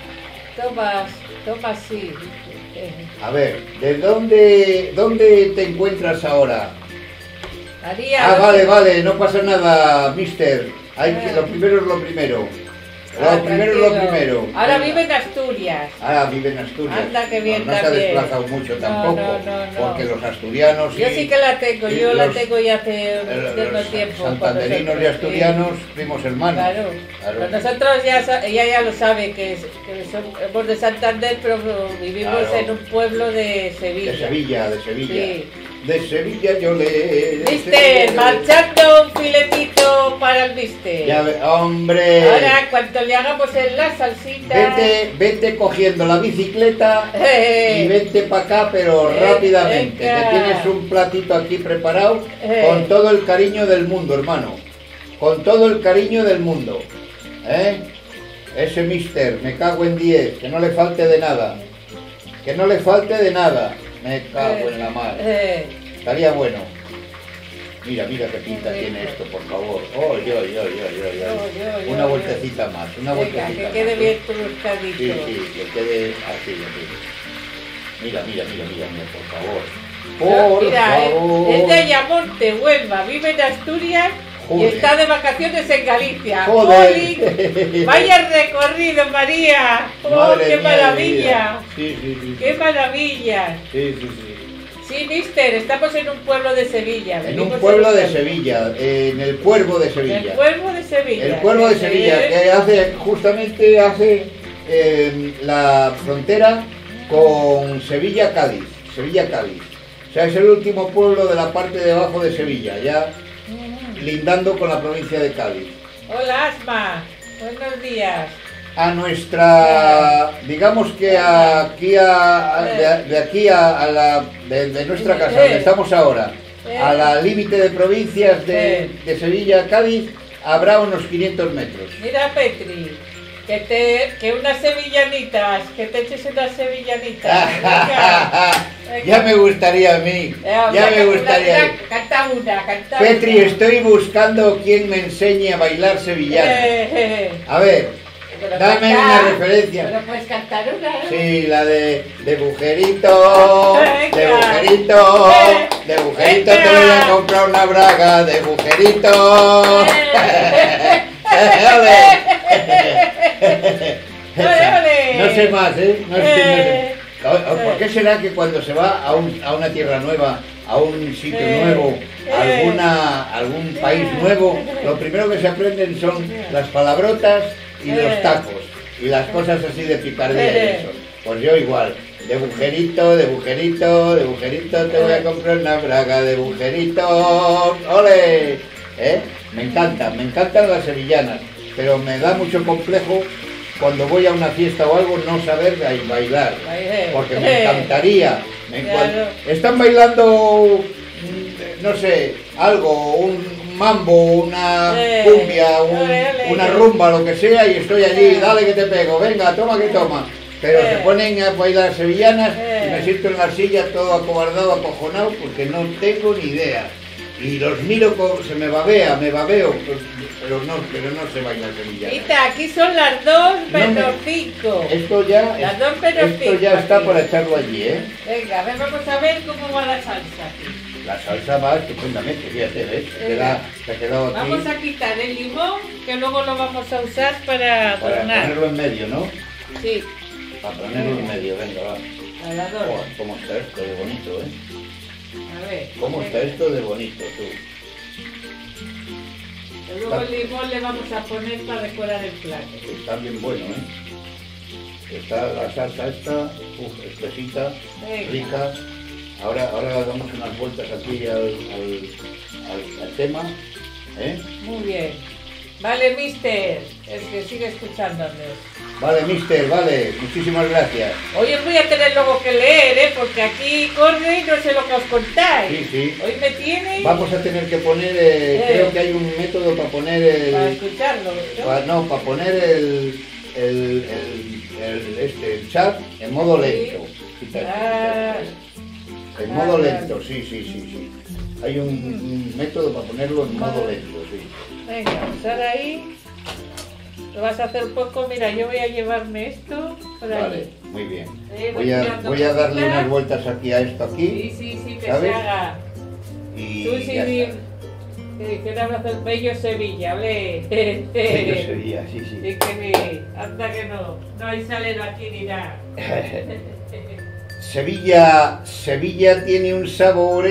Tomas, tomas sí. Eh, A ver, ¿de dónde, dónde te encuentras ahora? María. Ah, ¿dónde- vale, vale, no pasa nada, mister. Hay que, Ah. lo primero es lo primero. Lo Ah, primero es lo tranquilo. primero. Ahora Venga. vive en Asturias. Ahora vive en Asturias. Anda, qué bien no, no se ha también. desplazado mucho No, tampoco. no, no, no. Porque los asturianos. Yo y- sí que la tengo, y yo la los- tengo ya hace eh, un cierto los tiempo. con santanderinos y nosotros, asturianos, sí. primos hermanos. Claro. Claro. Pues nosotros ya, sa- ella ya lo sabe, que, es- que somos de Santander, pero vivimos Claro. en un pueblo de Sevilla. De Sevilla, de Sevilla. Sí. De Sevilla yo le. de Sevilla Mister, yo le- marchando un filetito para el mister. Ya ve- hombre. Ahora, cuando le hagamos en la salsita... Vete, vete cogiendo la bicicleta Eh. y vete para acá, pero Eh, rápidamente. venga. Que tienes un platito aquí preparado Eh. con todo el cariño del mundo, hermano. Con todo el cariño del mundo. ¿Eh? Ese mister, me cago en diez, que no le falte de nada. Que no le falte de nada. Me cago en la mar. Eh, Estaría bueno. Mira, mira qué pinta Qué tiene rico. esto, por favor. Oh, yo, yo, yo, yo, yo. Yo, yo, Una yo, vueltecita más, una venga, vueltecita que más. quede ¿eh? bien cruzcadito. Sí, sí, que quede así, así. Mira, mira, mira, mira, mira, por favor. Por Mira, eh, favor. es de Ayamonte, Huelva, vive en Asturias y Joder. está de vacaciones en Galicia. Joder. ¡Jolín! ¡Vaya recorrido, María! ¡Oh, Madre qué mía de maravilla! vida. Sí, sí, sí. ¡Qué maravilla! Sí, sí, sí. Sí, mister, estamos en un pueblo de Sevilla. En venimos un pueblo de pueblo. Sevilla, en el Cuervo de En Sevilla. el pueblo de Sevilla. El Cuervo de que Sevilla, es- que hace, justamente hace eh, la frontera con Sevilla-Cádiz. Sevilla-Cádiz. O sea, es el último pueblo de la parte de abajo de Sevilla, ya lindando con la provincia de Cádiz. Hola, Asma. Buenos días. A nuestra, digamos que aquí a, a- de, de aquí a, a la, de, de nuestra casa, donde estamos ahora, a la límite de provincias de, de Sevilla-Cádiz, habrá unos quinientos metros. Mira, Petri, que te que unas sevillanitas, que te eches unas sevillanitas. Venga, venga. Ya me gustaría a mí, Eh, ya una- me gustaría. una- Canta una, canta Petri, una. estoy buscando quien me enseñe a bailar sevillano. Eh, eh, A ver, pero dame canta- una referencia. Pero puedes cantar una, ¿no? Sí, la de, de bujerito, de Venga. bujerito, Eh, de bujerito te venga. voy a comprar una braga, de bujerito. Ole, ole. No sé más, ¿eh? No sé, no sé. Eh. ¿Por qué será que cuando se va a, un, a una tierra nueva, a un sitio Eh, nuevo, eh, a alguna, algún país nuevo, lo primero que se aprenden son las palabrotas y Eh. los tacos y las cosas así de picardía y Eh. eso? Pues yo igual, de bujerito, de bujerito, de bujerito, te voy a comprar una braga de bujerito, ¡ole! ¿Eh? Me encantan, me encantan las sevillanas, pero me da mucho complejo cuando voy a una fiesta o algo no saber ba- bailar, porque me encantaría. Me Claro. encuent- Están bailando, mm, no sé, algo, un mambo, una Eh, cumbia, un- ole, ole. una rumba, lo que sea, y estoy allí, Eh. dale que te pego, venga, toma que toma. Pero Eh. se ponen a bailar sevillanas Eh. y me siento en la silla todo acobardado, acojonado, porque no tengo ni idea. Y los miro, como se me babea, me babeo, pues, pero no, pero no sé bailar sevillana. Mira, aquí son las dos No me- menos cinco. Esto ya, Las es- dos menos esto cinco ya está aquí. para echarlo allí, ¿eh? Venga, a ver, vamos a ver cómo va la salsa aquí. La salsa va estupendamente, fíjate, ¿ves? Se, queda, se ha quedado aquí Vamos a quitar el limón, que luego lo vamos a usar para para adornar. ponerlo en medio, ¿no? Sí, Para ponerlo en medio, venga, va. al adorno. Joder, ¿cómo está esto de bonito, eh? A ver. ¿Cómo está esto de bonito, tú? Y luego el limón le vamos a poner para decorar el plato. Está bien bueno, ¿eh? Está la salsa esta, uff, espesita, Venga. rica. Ahora, ahora damos unas vueltas aquí al, al, al- al tema, ¿eh? Muy bien. Vale, mister, el que sigue escuchándonos. Vale, mister, vale, muchísimas gracias. Hoy os voy a tener luego que leer, ¿eh? Porque aquí corre y no sé lo que os contáis. Sí, sí. Hoy me tiene Vamos a tener que poner, eh, Eh. creo que hay un método para poner para el... escucharlo, ¿no? pa- no, para poner el, el, el, el- este, el chat en modo lento. Quita esto, Ah, quita esto. En ah, modo claro. lento, sí, sí, sí, sí. Hay un, un método para ponerlo en modo Modo- lento, sí. Venga, usar ahí. Lo vas a hacer poco. Mira, yo voy a llevarme esto por Vale, ahí. muy bien. Eh, Voy a, tirando voy a darle cositas. unas vueltas aquí a esto Sí, aquí sí, sí, que ¿sabes? se haga. y Tú sí, ya di- está. que dijéramos el bello Sevilla, ¿vale? Sí, yo sería, sí, sí. Y que ni, anda que no, no hay salero aquí ni nada. Sevilla, Sevilla tiene un sabor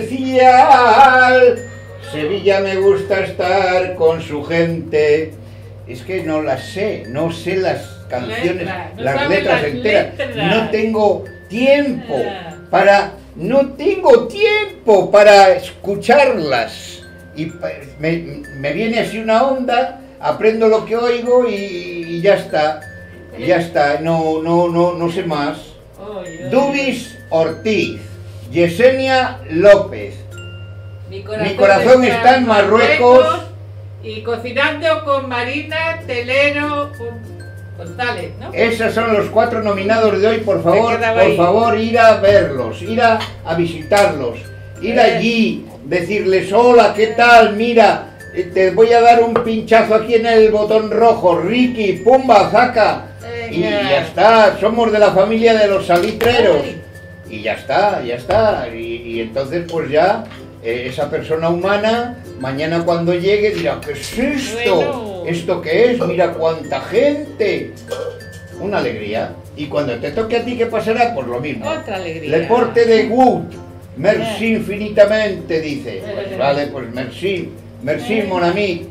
especial. Sevilla me gusta estar con su gente. Es que no las sé, no sé las canciones, Letra, no las sabes letras las enteras. letras. No tengo tiempo Ah. para, no tengo tiempo para escucharlas. Y pa- me, me viene así una onda, aprendo lo que oigo y, y ya está. Y ya está, no, no, no, no sé más. Oye, oye. Dubis Ortiz, Yesenia López. Mi Mi corazón está en Marruecos. Y cocinando con Marina Telero González, ¿no? Esos son los cuatro nominados de hoy, por favor, quedaba por ahí. favor, ir a verlos, ir a, a visitarlos, ir Eh. allí, decirles, hola, ¿qué tal? Mira, eh, te voy a dar un pinchazo aquí en el botón rojo, Ricky, pumba, zaca. Y Venga. ya está, somos de la familia de los salitreros. Ay. Y ya está, ya está. Y, y entonces pues ya eh, esa persona humana mañana cuando llegue dirá, ¿qué es esto? Bueno. ¿Esto qué es? Mira cuánta gente. Una alegría. Y cuando te toque a ti, ¿qué pasará? Pues lo mismo. Otra alegría. Le porte de good. Merci Eh. infinitamente, dice. Pues Eh. vale, pues merci. Merci, Eh. mon ami.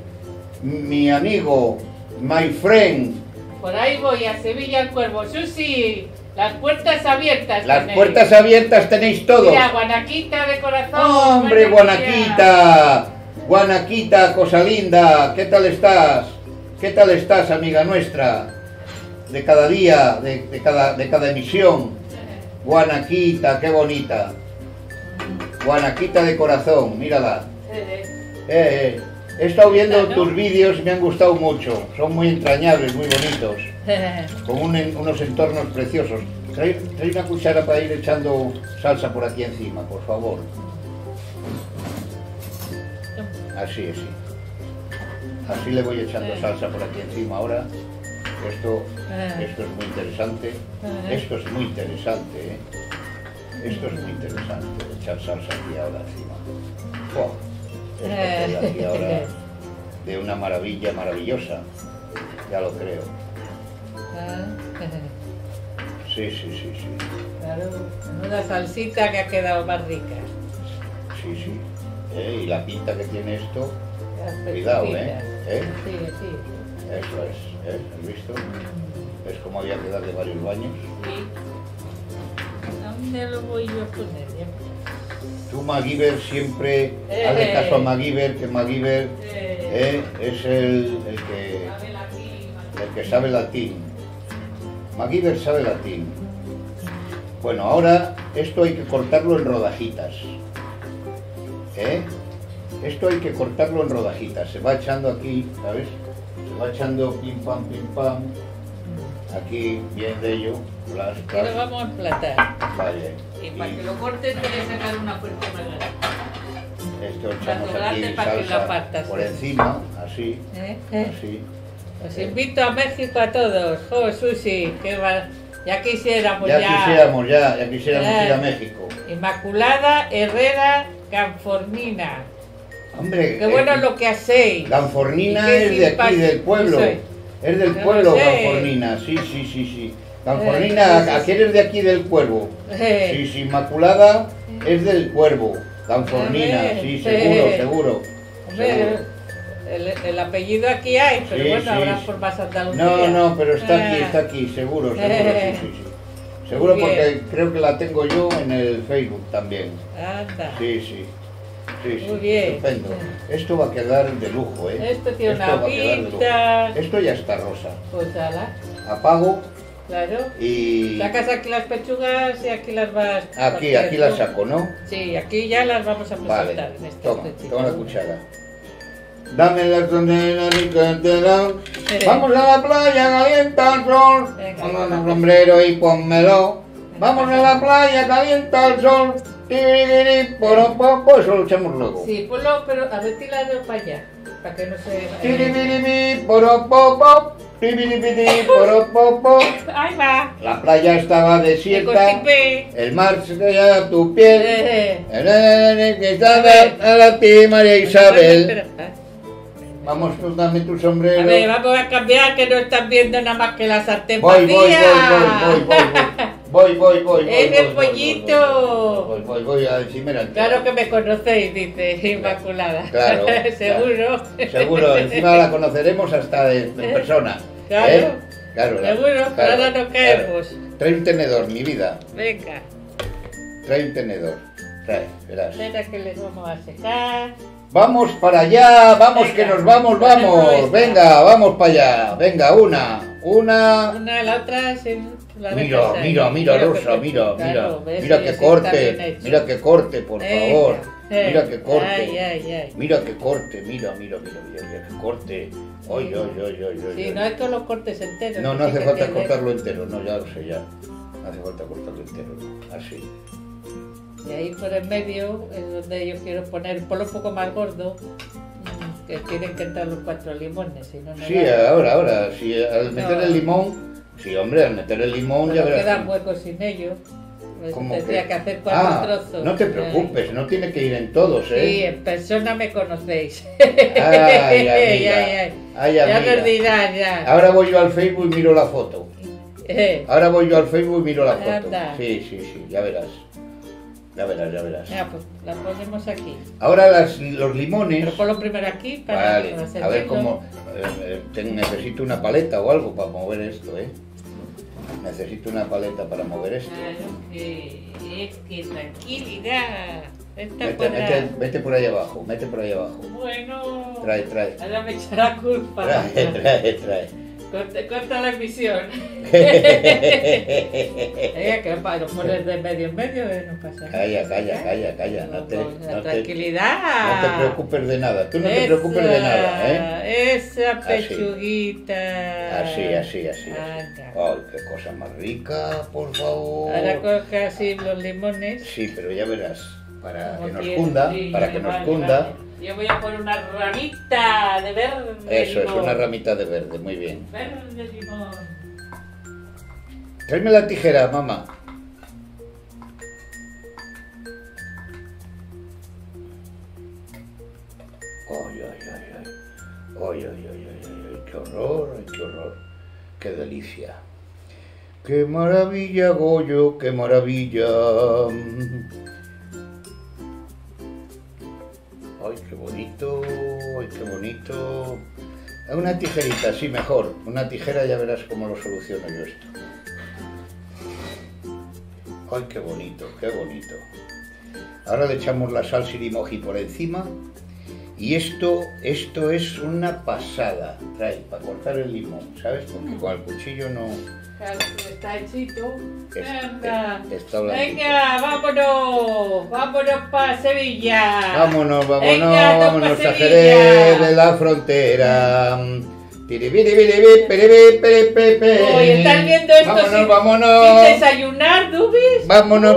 Mi amigo. My friend. Por ahí voy a Sevilla el Cuervo. Susi, las puertas abiertas. Las tenéis. puertas abiertas tenéis todos. Mira, Guanaquita de corazón. ¡Hombre, buenos días. Guanaquita! Guanaquita, cosa linda, ¿qué tal estás? ¿Qué tal estás, amiga nuestra? De cada día, de, de cada, de cada emisión. Guanaquita, qué bonita. Guanaquita de corazón, mírala. Eh, Eh, eh, he estado viendo ¿no? tus vídeos y me han gustado mucho. Son muy entrañables, muy bonitos. eh. Con un en- unos entornos preciosos. Trae, trae una cuchara para ir echando salsa por aquí encima, por favor. Así, así. Así le voy echando Eh. salsa por aquí encima ahora. Esto, Eh. esto es muy interesante. Eh. Esto es muy interesante, ¿eh? Esto es muy interesante, echar salsa aquí ahora encima. ¡Fua! Esto queda aquí ahora de una maravilla maravillosa. Ya lo creo. Ah, Sí, Sí, sí, sí, sí. Claro, una salsita que ha quedado más rica. Sí, sí. Eh, y la pinta que tiene esto, Las cuidado, pechuguitas. ¿eh? ¿Eh? Sí, sí. Eso es, ¿eh? ¿Has visto? ¿Ves cómo había que darle varios baños? Sí. ¿Dónde lo voy yo a poner? Ya. Tú, MacGyver, siempre Eh. hazle caso a MacGyver, que MacGyver Eh, eh, es el, el que... sabe latín, El que sabe latín. MacGyver sabe latín. Bueno, ahora esto hay que cortarlo en rodajitas. ¿Eh? Esto hay que cortarlo en rodajitas. Se va echando aquí, ¿sabes? Se va echando pim pam, pim pam. Aquí, bien de ello. Plas, que plas. lo vamos a emplatar. Vale. Y para que lo cortes tienes que sacar una fuerza más grande. Esto echamos Tanto aquí grande para que la salsa partas, por sí. encima, así, ¿Eh? ¿Eh? así. Os invito a México a todos. Oh, sushi, qué va... ya quisiéramos Ya ya. quisiéramos, ya, ya quisiéramos Eh. ir a México. Inmaculada Herrera Ganfornina. Hombre, Qué bueno eh, lo que hacéis. Ganfornina Y qué es de aquí, simpático del pueblo. soy. Es del Yo pueblo, lo sé. Ganfornina, sí, sí, sí, sí. Eh, Ganfornina, sí, sí, aquí sí. eres de aquí del Cuervo. Eh. Sí, sí, Inmaculada es del Cuervo. Ganfornina, Hombre, sí, sí. seguro, seguro. Hombre, seguro. el, el apellido aquí hay, pero Sí, bueno, sí, habrá sí. formas andalucías. No, no, pero está aquí, Ah. está aquí, seguro, seguro, Eh. sí, sí, sí. Seguro Bien. porque creo que la tengo yo en el Facebook también. Anda. Sí, sí. Sí, sí, Muy bien. estupendo. Esto va a quedar de lujo, ¿eh? Esto tiene una va a quedar de lujo. pinta. Esto ya está rosa. Pues ala, Apago claro. y... Sacas aquí las pechugas y aquí las vas... Aquí, aquí las saco, ¿no? Sí, aquí ya las vamos a Vale, presentar en este toma, platito. toma la cuchara. Dame la condena y cántela. Sí. Vamos a la playa, calienta el sol. Venga, Ponme vamos. un sombrero y pónmelo. Vamos a la playa, calienta el sol. Tirigiri, poropopo, eso lo echamos luego. Sí, ponlo, pero a ver, tíralo para allá, para que no se... Tiribiribi, poropopo, tiribiribiri, poropopo. ¡Ahí va! La playa estaba Me desierta. constipé. El mar se caía a tu piel. Eh, Que estaba a la ti, María Isabel. espera, espera. Vamos, tú dame tu A sombrero. ver, vamos a cambiar, que no están viendo nada más que la sartén Voy, voy, voy, vacía. voy, voy, voy, voy, voy, voy, voy, ¡Es voy, el voy, pollito! Voy, voy, voy a encimera entera. Claro que me conocéis, dice Inmaculada. Claro, Seguro. Seguro, encima la conoceremos hasta de, de persona. Claro. ¿Eh? Claro, Seguro, claro, pero ahora no caemos. claro. Trae un tenedor, mi vida. Venga, Trae un tenedor. Trae, verás. espera que les vamos a secar. Vamos para allá, vamos Venga, que nos vamos, ponemos vamos. esta. Venga, vamos para allá. Venga, una, una. Una, la otra, sin la Mira, dejas ahí. mira, mira, Claro Rosa, que- mira, claro, mira. ves, Mira sí, que sí, está bien corte, hecho. mira que corte, por Venga, favor. eh. Mira que Ay, corte. ay, ay. Mira que corte, mira, mira, mira, mira, mira que corte. Ay, ay, ay, ay, ay. Sí, ay. no es que los cortes enteros. No, que no sí hace que falta tiene- cortarlo entero, no, ya lo sé, ya. No hace falta cortarlo entero, no. Así. Y ahí por el medio es donde yo quiero poner, ponlo un poco más gordo, mm, que tienen que entrar los cuatro limones, si no, no Sí, da. ahora, ahora, si al meter No. el limón, sí, hombre, al meter el limón ya Pero verás. quedan huecos sin ellos. Pues ¿Cómo tendría que? que hacer cuatro Ah, trozos. no te Ay. preocupes, no tiene que ir en todos, Sí, ¿eh? en persona me conocéis. Ay, amiga. Ay, ay. Ay, Ya amiga. nos dirás, ya. Ahora voy yo al Facebook y miro la foto. Eh, Ahora voy yo al Facebook y miro la foto. Anda. Sí, sí, sí, ya verás. Ya verás, ya verás. ya, pues la ponemos aquí. Ahora las, los Pero limones. ponlo primero aquí para, Vale, para a ver servirlo. cómo. eh, eh, te- necesito una paleta o algo para mover esto, ¿eh? Necesito una paleta para mover esto. Claro que es que tranquilidad. Esta Vete, podrá- vete, vete por ahí abajo, mete por ahí abajo. Bueno. Trae, trae. Ahora me echa la culpa. Trae, trae, trae. Corta, corta la emisión. Ella que para lo pones de medio en medio, eh, no pasa nada. Calla, calla, calla, calla. No te, Con la no te, tranquilidad. no te preocupes de nada. Tú no te preocupes de nada, ¿eh? Esa Así. pechuguita. Así, así, así. así. Anda. Ay, qué cosa más rica, por favor. Ahora coge así los limones. Sí, pero ya verás. Para como que nos quieras. cunda, Sí, para que nos vale, cunda. vale. Yo voy a poner una ramita de verde. Eso es, limón. una ramita de verde, muy bien. Verde limón. Tráeme la tijera, mamá. Ay, ay, ay, ay. Ay, ay, ay, ay, ay, ay, qué horror, ay, qué horror. Qué delicia. ¡Qué maravilla, Goyo! ¡Qué maravilla! ¡Ay, qué bonito! ¡Ay, qué bonito! Una tijerita, sí, mejor. Una tijera, ya verás cómo lo soluciono yo esto. ¡Ay, qué bonito! ¡Qué bonito! Ahora le echamos la sal sirimoji por encima. Y esto, esto es una pasada. Trae, para cortar el limón, ¿sabes? Porque con el cuchillo no... Claro, está hechito. Es- Venga, está blandito. venga, vámonos, vámonos para Sevilla. Vámonos, vámonos, Venga, vámonos topa a Sevilla. Jerez de la frontera. Piribiribiribi, piribi, piri, pi, pi. Oye, ¿estás viendo esto Vámonos, sin- vámonos. sin desayunar, Dubis? Vámonos.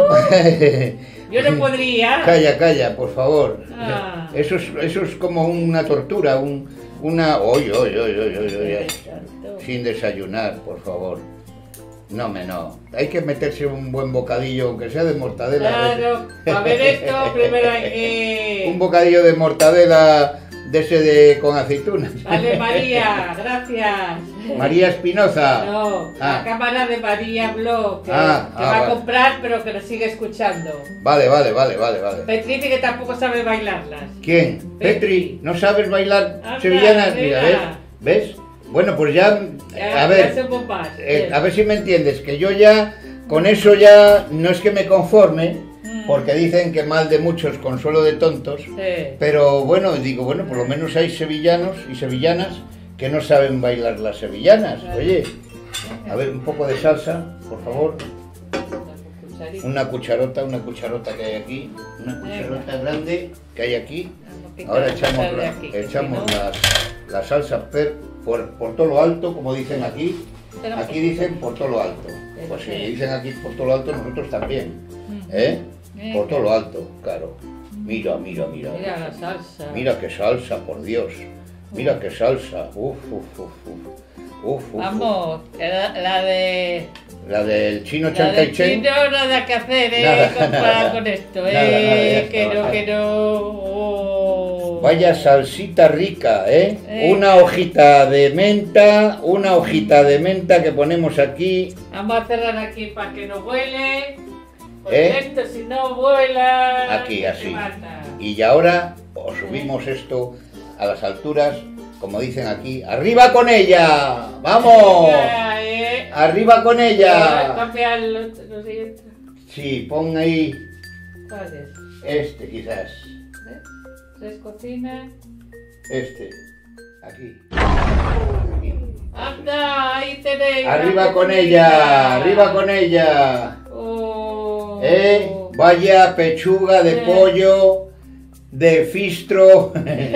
Yo no podría. Calla, calla, por favor. Ah. Eso es, eso es como una tortura, un, una... Oye, oye, oye, oye, oye, oye. Sin desayunar, por favor. No, me no. Hay que meterse un buen bocadillo, aunque sea de mortadela. Claro, a ver esto, primero hay que... Un bocadillo de mortadela de ese de con aceitunas. Vale, María, gracias. María Espinoza. No, Ah. la cámara de María Blog, que, Ah, que ah, va a vale. comprar, pero que nos sigue escuchando. Vale, vale, vale, vale, vale. Petri dice que tampoco sabe bailarlas. ¿Quién? Petri. Petri, ¿no sabes bailar Anda, sevillanas? Mira, ¿ves? mira. ¿Ves? Bueno, pues ya, Ya, a ya ver, somos más. eh, a ver si me entiendes, que yo ya, con eso ya, no es que me conforme, Mm. porque dicen que mal de muchos, consuelo de tontos, Sí. pero bueno, digo, bueno, por lo menos hay sevillanos y sevillanas que no saben bailar las sevillanas. Claro. Oye, a ver, un poco de salsa, por favor. Una cucharota, una cucharota que hay aquí, una cucharota grande que hay aquí. Ahora echamos, la, echamos las, la salsa per, por, por todo lo alto, como dicen aquí. Aquí dicen por todo lo alto. Pues si dicen aquí por todo lo alto, nosotros también. ¿Eh? Por todo lo alto, claro. Mira, mira, mira. Mira la salsa. Mira qué salsa, por Dios. Mira qué salsa. Uf, uf, uf, uf. Uf, uf, Vamos, la, la de... uf. La del chino La Chiang del Kai-shek. chino nada que hacer, eh, Nada, comparado nada. con esto, Nada, eh, nada, ya está, que no, basta. que no... Oh. Vaya salsita rica, ¿eh? Eh. Una hojita de menta, una hojita de menta que ponemos aquí. Vamos a cerrar aquí para que no huele. Porque ¿Eh? esto si no vuela... Aquí, se así. mata. Y ahora os subimos esto a las alturas, como dicen aquí. ¡Arriba con ella! ¡Vamos! Venga, eh. ¡Arriba con Ahora ella! Cambia lo, lo siguiente. Sí, pon ahí ¿Cuál es? este quizás. ¿Eh? Tres cocinas. Este. Aquí. Aquí. ¡Anda! Ahí tenéis. ¡Arriba la con cocina. ella! ¡Arriba con ella! Oh. ¿Eh? Vaya pechuga de Eh. pollo de fistro.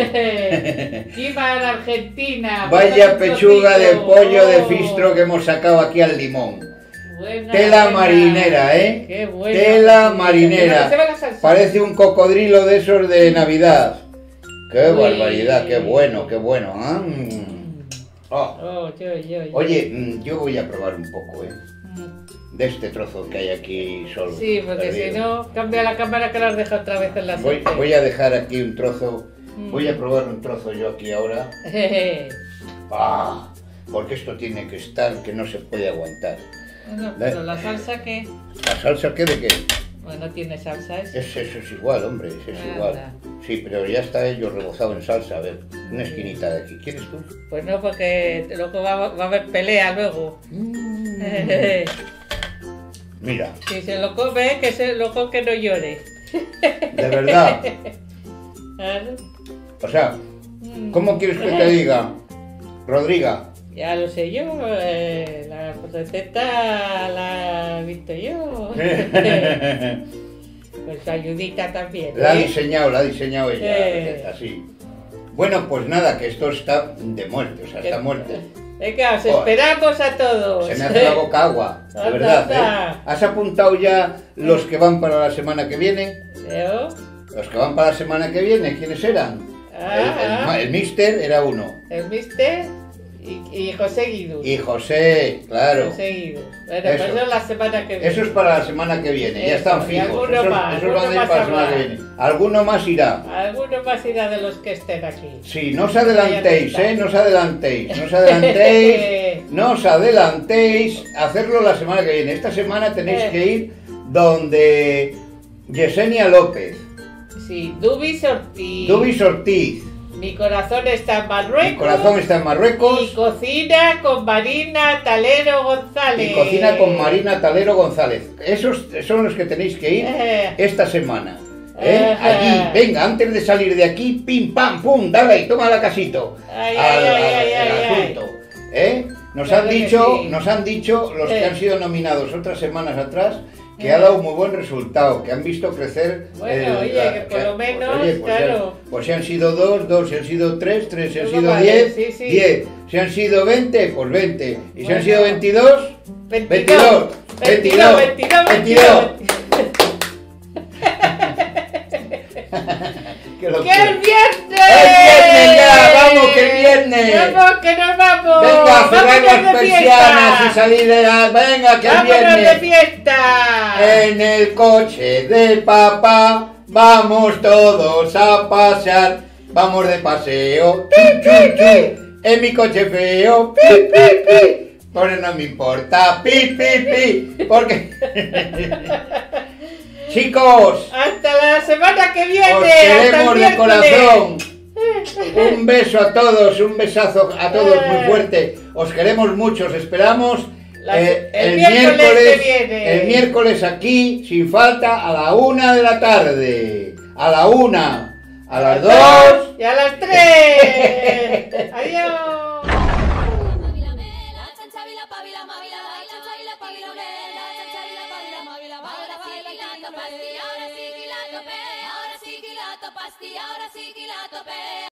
¡Viva la Argentina! Vaya Buen pechuga de trocito. pollo de Oh. fistro que hemos sacado aquí al limón. Buena, Tela buena. marinera, ¿eh? Qué buena. Tela Sí, marinera. que no se ve la salsa. Parece un cocodrilo de esos de Navidad. ¡Qué Uy. barbaridad! ¡Qué bueno, qué bueno! Ah, mm. Oh. Oh, yo, yo, yo. Oye, mm, yo voy a probar un poco, ¿eh? Mm. De este trozo que hay aquí solo. Sí, porque si perdido. no, cambia la cámara que la has dejado otra vez en la Voy, sartén. voy a dejar aquí un trozo. Mm. Voy a probar un trozo yo aquí ahora. Jeje. Ah, porque esto tiene que estar, que no se puede aguantar. Bueno, pero la salsa que... ¿La salsa qué de qué? Bueno, tiene salsa eso. Es, eso es igual, hombre, eso es Anda. igual. Sí, pero ya está ello rebozado en salsa. A ver, una esquinita de aquí. ¿Quieres tú? Pues no, porque luego va, va a haber pelea luego. Mm. Jeje. Mira, Si se lo come, que se lo que no llore. de verdad. Claro. O sea, Mm. ¿cómo quieres que te diga, Rodriga? Ya lo sé yo, eh, la receta la he visto yo. Pues su ayudita también. La ha ¿eh? diseñado, la ha diseñado ella, Eh. así. Bueno, pues nada, que esto está de muerte, o sea, está muerto. Venga, os Joder. esperamos a todos. Se me hace la boca agua, de Anda, verdad. anda. ¿eh? ¿Has apuntado ya los que van para la semana que viene? ¿Yo? Los que van para la semana que viene, ¿quiénes eran? Ah, el, el ah. ma- el Mister era uno. El mister y, y José Guidú. Y José, claro. José Guidú. Bueno, Eso. pues eso es la semana que viene. Eso es para la semana que viene, ya Eso, están y fijos. alguno Esos, más, esos van a alguno ir más para la semana que habrá. viene. Alguno más irá. Alguno más irá de los que estén aquí. Sí, no os adelantéis, ¿eh? No os adelantéis, no os adelantéis. no os adelantéis a hacerlo la semana que viene. Esta semana tenéis Eh. que ir donde Yesenia López, Sí, Dubis Ortiz. Dubis Ortiz. Mi corazón está en Marruecos. Mi corazón está en Marruecos. Y cocina con Marina Talero González. Y cocina con Marina Talero González. Esos son los que tenéis que ir Eh. esta semana. ¿eh? Ajá. Allí, venga, antes de salir de aquí, pim, pam, pum, dale ahí, toma la casito. Ay, al, ay, ay, al- ay, al ay, asunto. ¿eh? Nos Claro han que dicho, sí. nos han dicho los que Eh. han sido nominados otras semanas atrás que Eh. ha dado muy buen resultado, que han visto crecer. Bueno, oye, la- que por lo menos, pues, oye, pues, claro. si han- pues si han sido dos, dos, si han sido tres, tres, si han Eso sido vale, diez, sí, sí. diez, si han sido veinte, pues veinte, y si Bueno. han sido veintidós, veintidós, veintidós, veintidós, veintidós. Qué ¡Que locura. el viernes! ¡El viernes ya! ¡Vamos, que el viernes! ¡Vamos, que nos vamos! Venga, a cerrar ¡Vámonos las de persianas fiesta! y salir de la... Venga, que el ¡Vámonos de viernes fiesta! en el coche de papá vamos todos a pasear. Vamos de paseo, pi, pi, pi, en mi coche feo, pi, pi, pi. Pues no me importa, pi, pi, pi, porque... Chicos, ¡Hasta la semana que viene! os ¡Hasta el queremos de miércoles! corazón. Un beso a todos, un besazo a todos muy Eh. fuerte. Os queremos mucho, os esperamos La- eh, el el, miércoles miércoles, que viene. el miércoles aquí, sin falta, a la una de la tarde. A la una, a las dos. ¡Y a las tres! ¡Adiós! Ahora sí que la topé, ahora sí que la topaste, ahora sí que la topé.